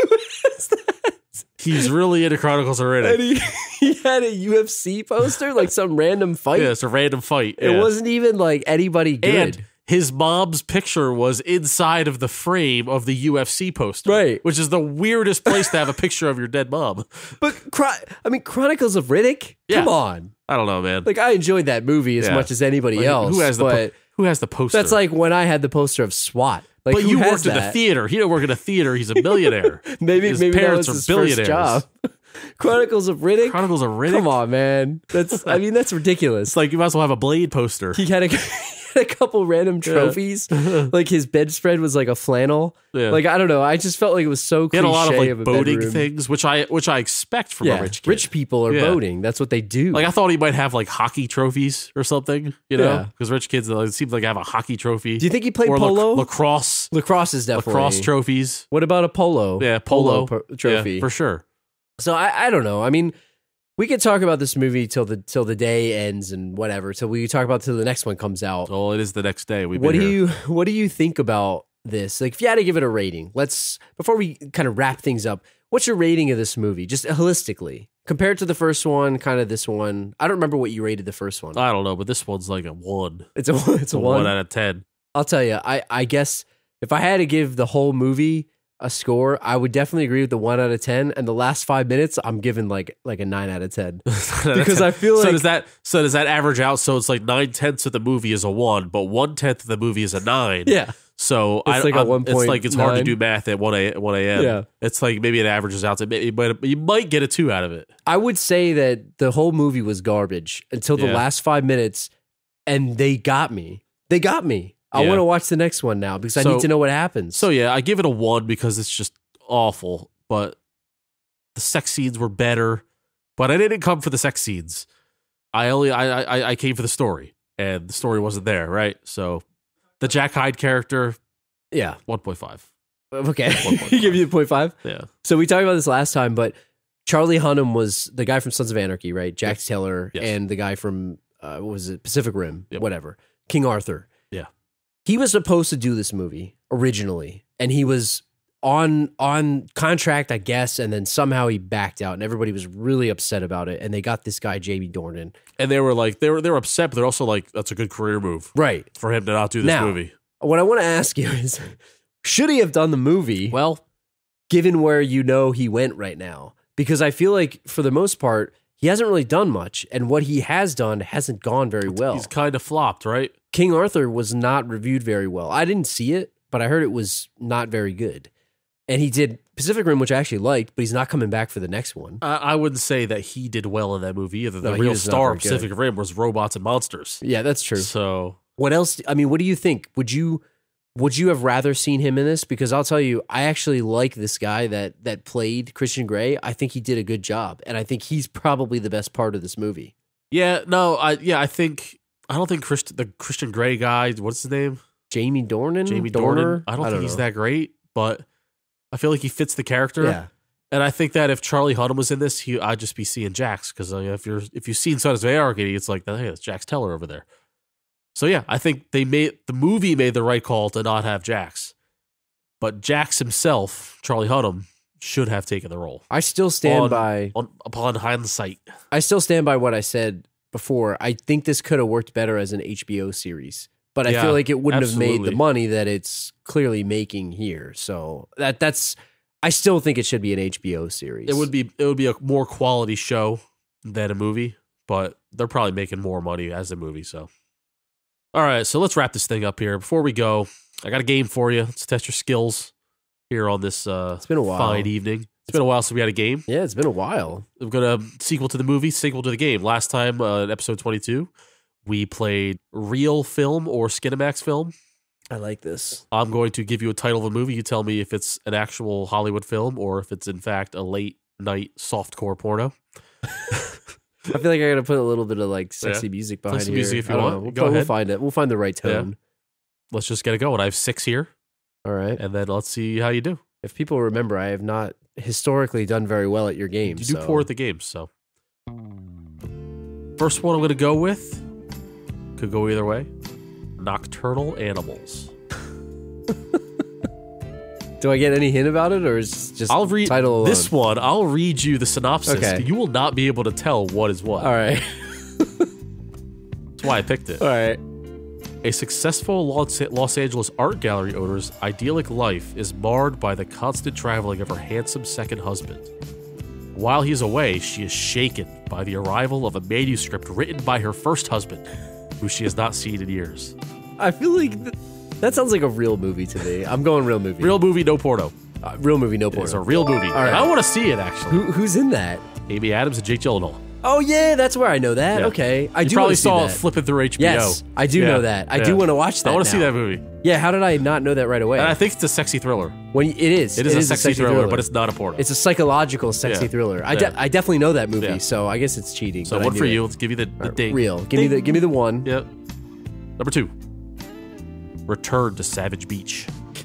He's really into Chronicles of Riddick. And he had a UFC poster, like some random fight. Yeah, it's a random fight. It wasn't even like anybody good. And his mom's picture was inside of the frame of the UFC poster. Right. Which is the weirdest place to have a picture of your dead mom. But, Chronicles of Riddick? Come on. I don't know, man. Like, I enjoyed that movie as much as anybody else. Who has the poster? That's like when I had the poster of SWAT. Like, but you worked in the theater. He didn't work in a theater. He's a millionaire. maybe his parents are billionaires. First job. Chronicles of Riddick? Chronicles of Riddick? Come on, man. That's ridiculous. It's like you might as well have a Blade poster. He had had a couple random trophies. Like his bedspread was like a flannel. Yeah. Like I don't know. I just felt like it was so He cliche had a lot of like a boating bedroom. things, which I expect from a rich kid. Rich people are boating. That's what they do. Like I thought he might have like hockey trophies or something, you know? Because rich kids, it seems like have a hockey trophy. Do you think he played or polo? Lacrosse. Lacrosse is definitely Lacrosse trophies. What about a polo? Yeah, polo trophy. Yeah, for sure. So I don't know. I mean, we could talk about this movie till the day ends and whatever. Till we talk about till the next one comes out. Oh, it is the next day. What do you think about this? Like, if you had to give it a rating, before we kind of wrap things up, what's your rating of this movie, just holistically compared to the first one? Kind of this one. I don't remember what you rated the first one. I don't know, but this one's like a 1. It's a 1 out of 10. I'll tell you. I guess if I had to give the whole movie a score, I would definitely agree with the 1 out of 10. And the last 5 minutes, I'm giving like a 9 out of 10 because I feel like does that average out? So it's like 9/10 of the movie is a 1, but 1/10 of the movie is a 9. Yeah. So it's like a 1. It's like it's hard to do math at 1 a.m. Yeah. It's like maybe it averages out to but you might get a 2 out of it. I would say that the whole movie was garbage until the last 5 minutes, and they got me. I want to watch the next one now because I need to know what happens. So yeah, I give it a 1 because it's just awful, but the sex scenes were better. But I didn't come for the sex scenes. I came for the story, and the story wasn't there, right? So the Jack Hyde character, 1.5. Okay, you give you the 0.5? Yeah. So we talked about this last time, but Charlie Hunnam was the guy from Sons of Anarchy, right? Jack Taylor, and the guy from what was it, Pacific Rim, whatever, King Arthur. Yeah. He was supposed to do this movie originally, and he was on contract, I guess, and then somehow he backed out, and everybody was really upset about it. And they got this guy, Jamie Dornan, and they were like, they were upset, but they're also like, that's a good career move, right, for him to not do this movie. What I want to ask you is, should he have done the movie? Well, given where he went right now, because I feel like for the most part, he hasn't really done much, and what he has done hasn't gone very well. He's kind of flopped, right? King Arthur was not reviewed very well. I didn't see it, but I heard it was not very good. And he did Pacific Rim, which I actually liked, but he's not coming back for the next one. I wouldn't say that he did well in that movie either. The real star of Pacific Rim was robots and monsters. Yeah, that's true. So what else? I mean, what do you think? Would you have rather seen him in this? Because I'll tell you, I actually like this guy that played Christian Grey. I think he did a good job, and I think he's probably the best part of this movie. Yeah, no, I don't think the Christian Grey guy, what's his name? Jamie Dornan? Jamie Dornan. I don't think he's that great, but I feel like he fits the character. Yeah. And I think that if Charlie Hunnam was in this, I'd just be seeing Jax, because if you've seen Sons of Anarchy, it's like, hey, it's Jax Teller over there. So yeah, I think the movie made the right call to not have Jax, but Jax himself, Charlie Hunnam, should have taken the role. I still stand upon hindsight. I still stand by what I said before. I think this could have worked better as an HBO series, but I feel like it wouldn't have made the money that it's clearly making here. So that's. I still think it should be an HBO series. It would be a more quality show than a movie, but they're probably making more money as a movie. So, all right, so let's wrap this thing up here. Before we go, I got a game for you. Let's test your skills here on this it's been a while. Fine evening. It's been a while since we had a game. Yeah, it's been a while. We've got a sequel to the movie, sequel to the game. Last time, in episode 22, we played real film or Skinemax film. I like this. I'm going to give you a title of a movie. You tell me if it's an actual Hollywood film or if it's, in fact, a late-night softcore porno. I feel like I got to put a little bit of like sexy music behind some here. music if you want. Go ahead. We'll find it. We'll find the right tone. Yeah. Let's just get it going. I have 6 here. All right. And then let's see how you do. If people remember, I have not historically done very well at your games. You do poor at the games, so. First one I'm going to go with, could go either way, Nocturnal Animals. Do I get any hint about it, or is it just I'll read title alone? This one, I'll read you the synopsis. Okay. You will not be able to tell what is what. All right. That's why I picked it. All right. A successful Los Angeles art gallery owner's idyllic life is marred by the constant traveling of her handsome second husband. While he's away, she is shaken by the arrival of a manuscript written by her first husband, who she has not seen in years. I feel like that sounds like a real movie to me. I'm going real movie. Real movie, no porno. Real movie, no porno. It's a real movie. All right. I want to see it, actually. Who's in that? Amy Adams and Jake Gyllenhaal. Oh yeah, that's where I know that. Yeah. Okay, I you do probably wanna see saw it that. flipping through HBO. Yes, I do know that. I do want to watch that. I want to see now. that movie. Yeah, how did I not know that right away? And I think it's a sexy thriller. When it is a sexy thriller, but it's not a porno. It's a psychological sexy thriller. I definitely know that movie, so I guess it's cheating. So but one I for knew you. it. Let's give you the ding. Real. Give me the one. Yep. Number 2. Return to Savage Beach.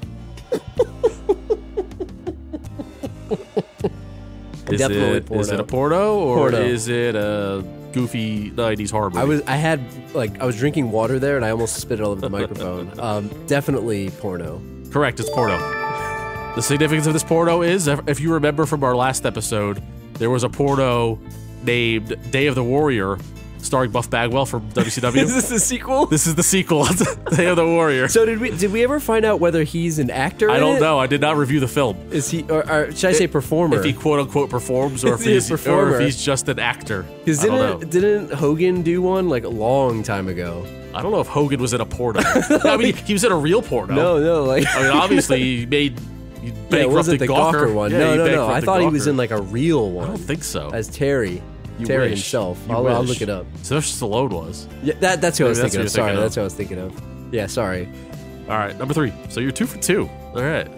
Is it a porno or is it a goofy 90s horror movie? I was drinking water there and I almost spit it all over the microphone. Definitely porno. Correct, it's porno. The significance of this porno is, if you remember from our last episode, there was a porno named Day of the Warrior starring Buff Bagwell from WCW. Is this the sequel? This is the sequel, Day of the Warrior. So did we ever find out whether he's an actor? I don't know. I did not review the film. Is he, or should I say performer? If he quote unquote performs, or if he's just an actor. Because didn't Hogan do one like a long time ago? I don't know if Hogan was in a porno. I mean, he was in a real porno. No. Like I mean, obviously he made. It wasn't the Gawker one. Yeah, no. I thought he was in like a real one. I don't think so. As Terry. You Terry wish. himself. You I'll wish. look it up. So Stallone was. Yeah, that's who I was thinking of. Sorry, thinking of. that's who I was thinking of. Yeah, sorry. All right, number 3. So you're 2 for 2. All right.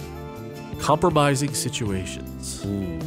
Compromising situations.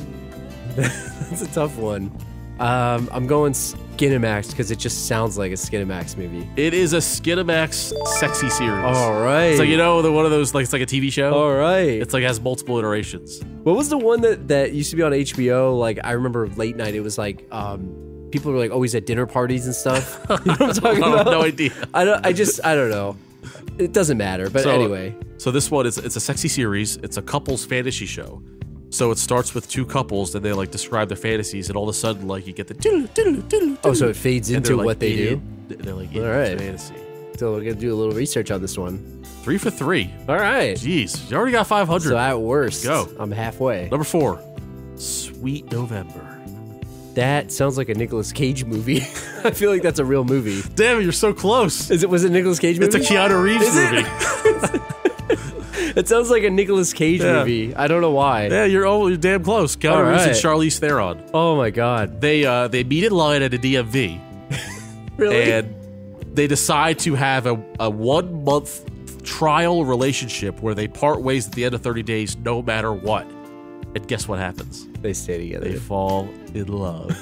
That's a tough one. I'm going Skinemax because it just sounds like a Skinemax movie. It is a Skinemax sexy series. All right. It's like, one of those, like, it's like a TV show. All right. It's like has multiple iterations. What was the one that used to be on HBO? Like, I remember late night, it was like, people were like always at dinner parties and stuff. You know what I'm talking about? No idea. I don't know. It doesn't matter. But anyway. So this one, it's a sexy series. It's a couples fantasy show. So it starts with 2 couples, and they like describe their fantasies, and all of a sudden, like you get the diddle. Oh, so it fades into like, what they do. They're like, all right, fantasy. So we're gonna do a little research on this one. 3 for 3. All right. Jeez, you already got 500. So at worst, go. I'm halfway. Number 4, Sweet November. That sounds like a Nicolas Cage movie. I feel like that's a real movie. Damn it, you're so close. Was it Nicolas Cage movie? It's a Keanu Reeves movie. It sounds like a Nicolas Cage movie. I don't know why. Yeah, you're damn close. Keanu Reeves and Charlize Theron. Oh my god. They meet in line at a DMV. Really? And they decide to have a 1-month trial relationship where they part ways at the end of 30 days no matter what. And guess what happens? They stay together. They fall in love.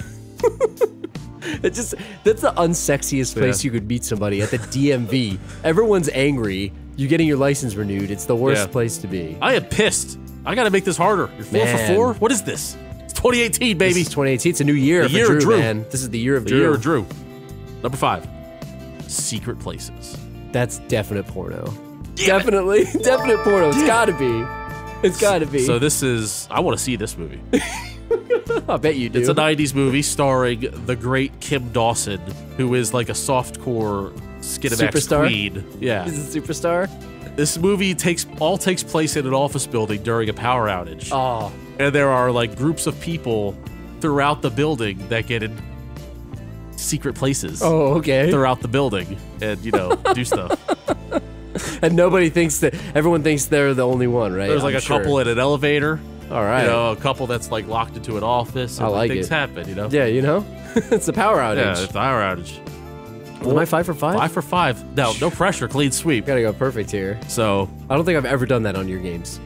That's the unsexiest place you could meet somebody, at the DMV. Everyone's angry. You're getting your license renewed. It's the worst place to be. I am pissed. I got to make this harder. You're 4 for 4? What is this? It's 2018, baby. This is 2018. It's a new year the for year of Drew, man. This is the year of the Drew. year of Drew. Number 5, Secret Places. That's definite porno. Definitely. Definite porno. It's got to be. It's got to be. So this is... I want to see this movie. I bet you do. It's a 90s movie starring the great Kim Dawson, who is like a softcore Skinemax superstar? queen. Yeah. He's a superstar? This movie takes place in an office building during a power outage. Oh. And there are like groups of people throughout the building that get in secret places. Oh, okay. Throughout the building and, do stuff. And everyone thinks they're the only one, right? There's like a couple in an elevator. All right. A couple that's like locked into an office. And I like things it. happen, Yeah, it's the power outage. Yeah, it's the power outage. Am I 5 for 5? 5 for 5. No pressure. Clean sweep. Gotta go perfect here. So, I don't think I've ever done that on your games.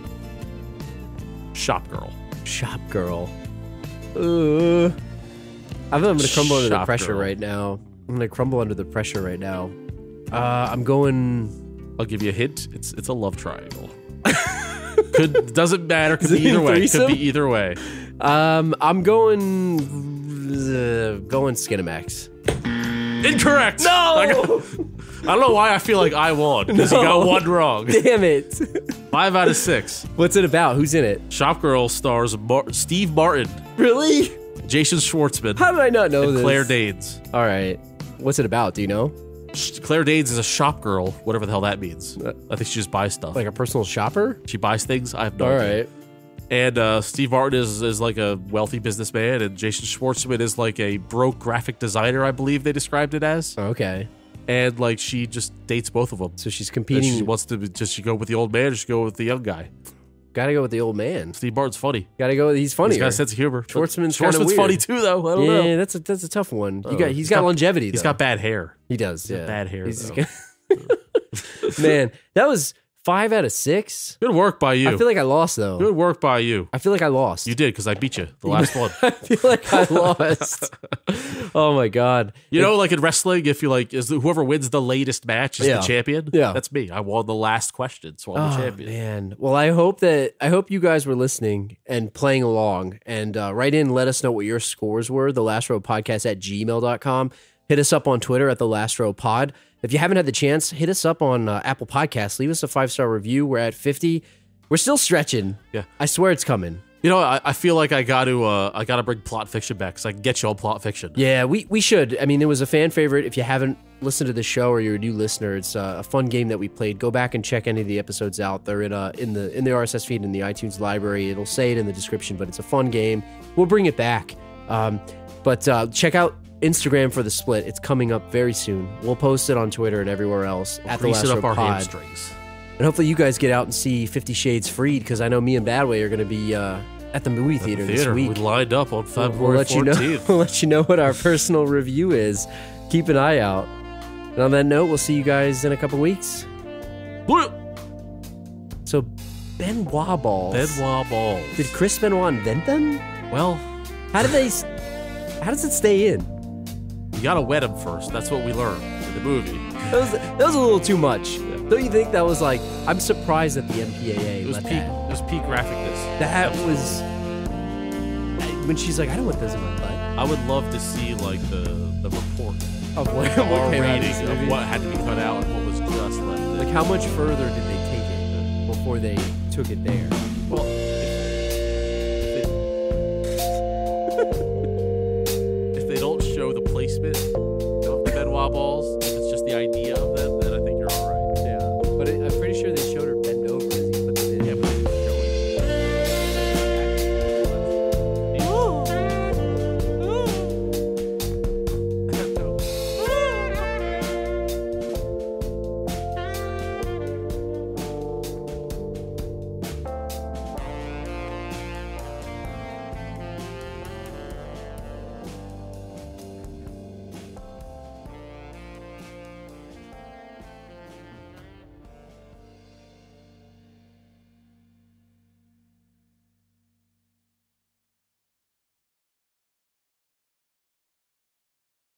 Shop Girl. Shop Girl. I think I'm gonna crumble under the Shop pressure Girl. right now. I'm gonna crumble under the pressure right now. I'm going. I'll give you a hint. It's a love triangle. Doesn't matter. Could Is be it a either way. threesome? Could be either way. I'm going Skinemax. Incorrect. No. I don't know why I feel like I won because you got one wrong. Damn it. 5 out of 6. What's it about? Who's in it? Shop Girl stars Steve Martin, Really? Jason Schwartzman, How did I not know and this? Claire Danes. All right. What's it about? Do you know? Claire Danes is a shop girl, whatever the hell that means. I think she just buys stuff. Like a personal shopper? She buys things. I have no All idea. right. And Steve Martin is like a wealthy businessman, and Jason Schwartzman is like a broke graphic designer, I believe they described it as. Okay. And like she just dates both of them. So she's And competing. she wants to she go with the old man or she go with the young guy. Gotta go with the old man. Steve Martin's funny. Gotta go. He's funny. He's got a sense of humor. Schwartzman's funny too, though. I don't know. Yeah, that's a tough one. He's got longevity. He's though. got bad hair. He does. Yeah, bad hair. Man, that was 5 out of 6. Good work by you. I feel like I lost though. Good work by you. I feel like I lost. You did because I beat you the last one. I feel like I lost. Oh my god! You know, like in wrestling, if you like, whoever wins the latest match is the champion. Yeah, that's me. I won the last question, so I'm the champion. Man, well, I hope you guys were listening and playing along, and write in, let us know what your scores were. The Last Row Podcast at gmail.com. Hit us up on Twitter at The Last Row Pod. If you haven't had the chance, hit us up on Apple Podcasts. Leave us a 5-star review. We're at 50. We're still stretching. Yeah, I swear it's coming. You know, I feel like I got to bring plot fiction back because I can get you all plot fiction. Yeah, we should. I mean, it was a fan favorite. If you haven't listened to the show or you're a new listener, it's a fun game that we played. Go back and check any of the episodes out. They're in the RSS feed in the iTunes library. It'll say it in the description, but it's a fun game. We'll bring it back. But check out Instagram for the split. It's coming up very soon. We'll post it on Twitter and everywhere else at the Last Row up our Pod. hamstrings. And hopefully you guys get out and see 50 Shades Freed, because I know me and Badway are going to be at the movie theater this week. We lined up on February 14th. We'll let you know what our personal review is. Keep an eye out. And on that note, we'll see you guys in a couple weeks. So, Benoit Balls. Benoit Balls. Did Chris Benoit invent them? Well, how does it stay in? You gotta wet him first. That's what we learned in the movie. That was a little too much. Yeah. Don't you think that was like? I'm surprised that the MPAA It was peak graphicness. That was when she's like, I don't want those in my butt. I would love to see like the report of what rating of what had to be cut out and what was just left in. Like how much further did they take it before they took it there? Well,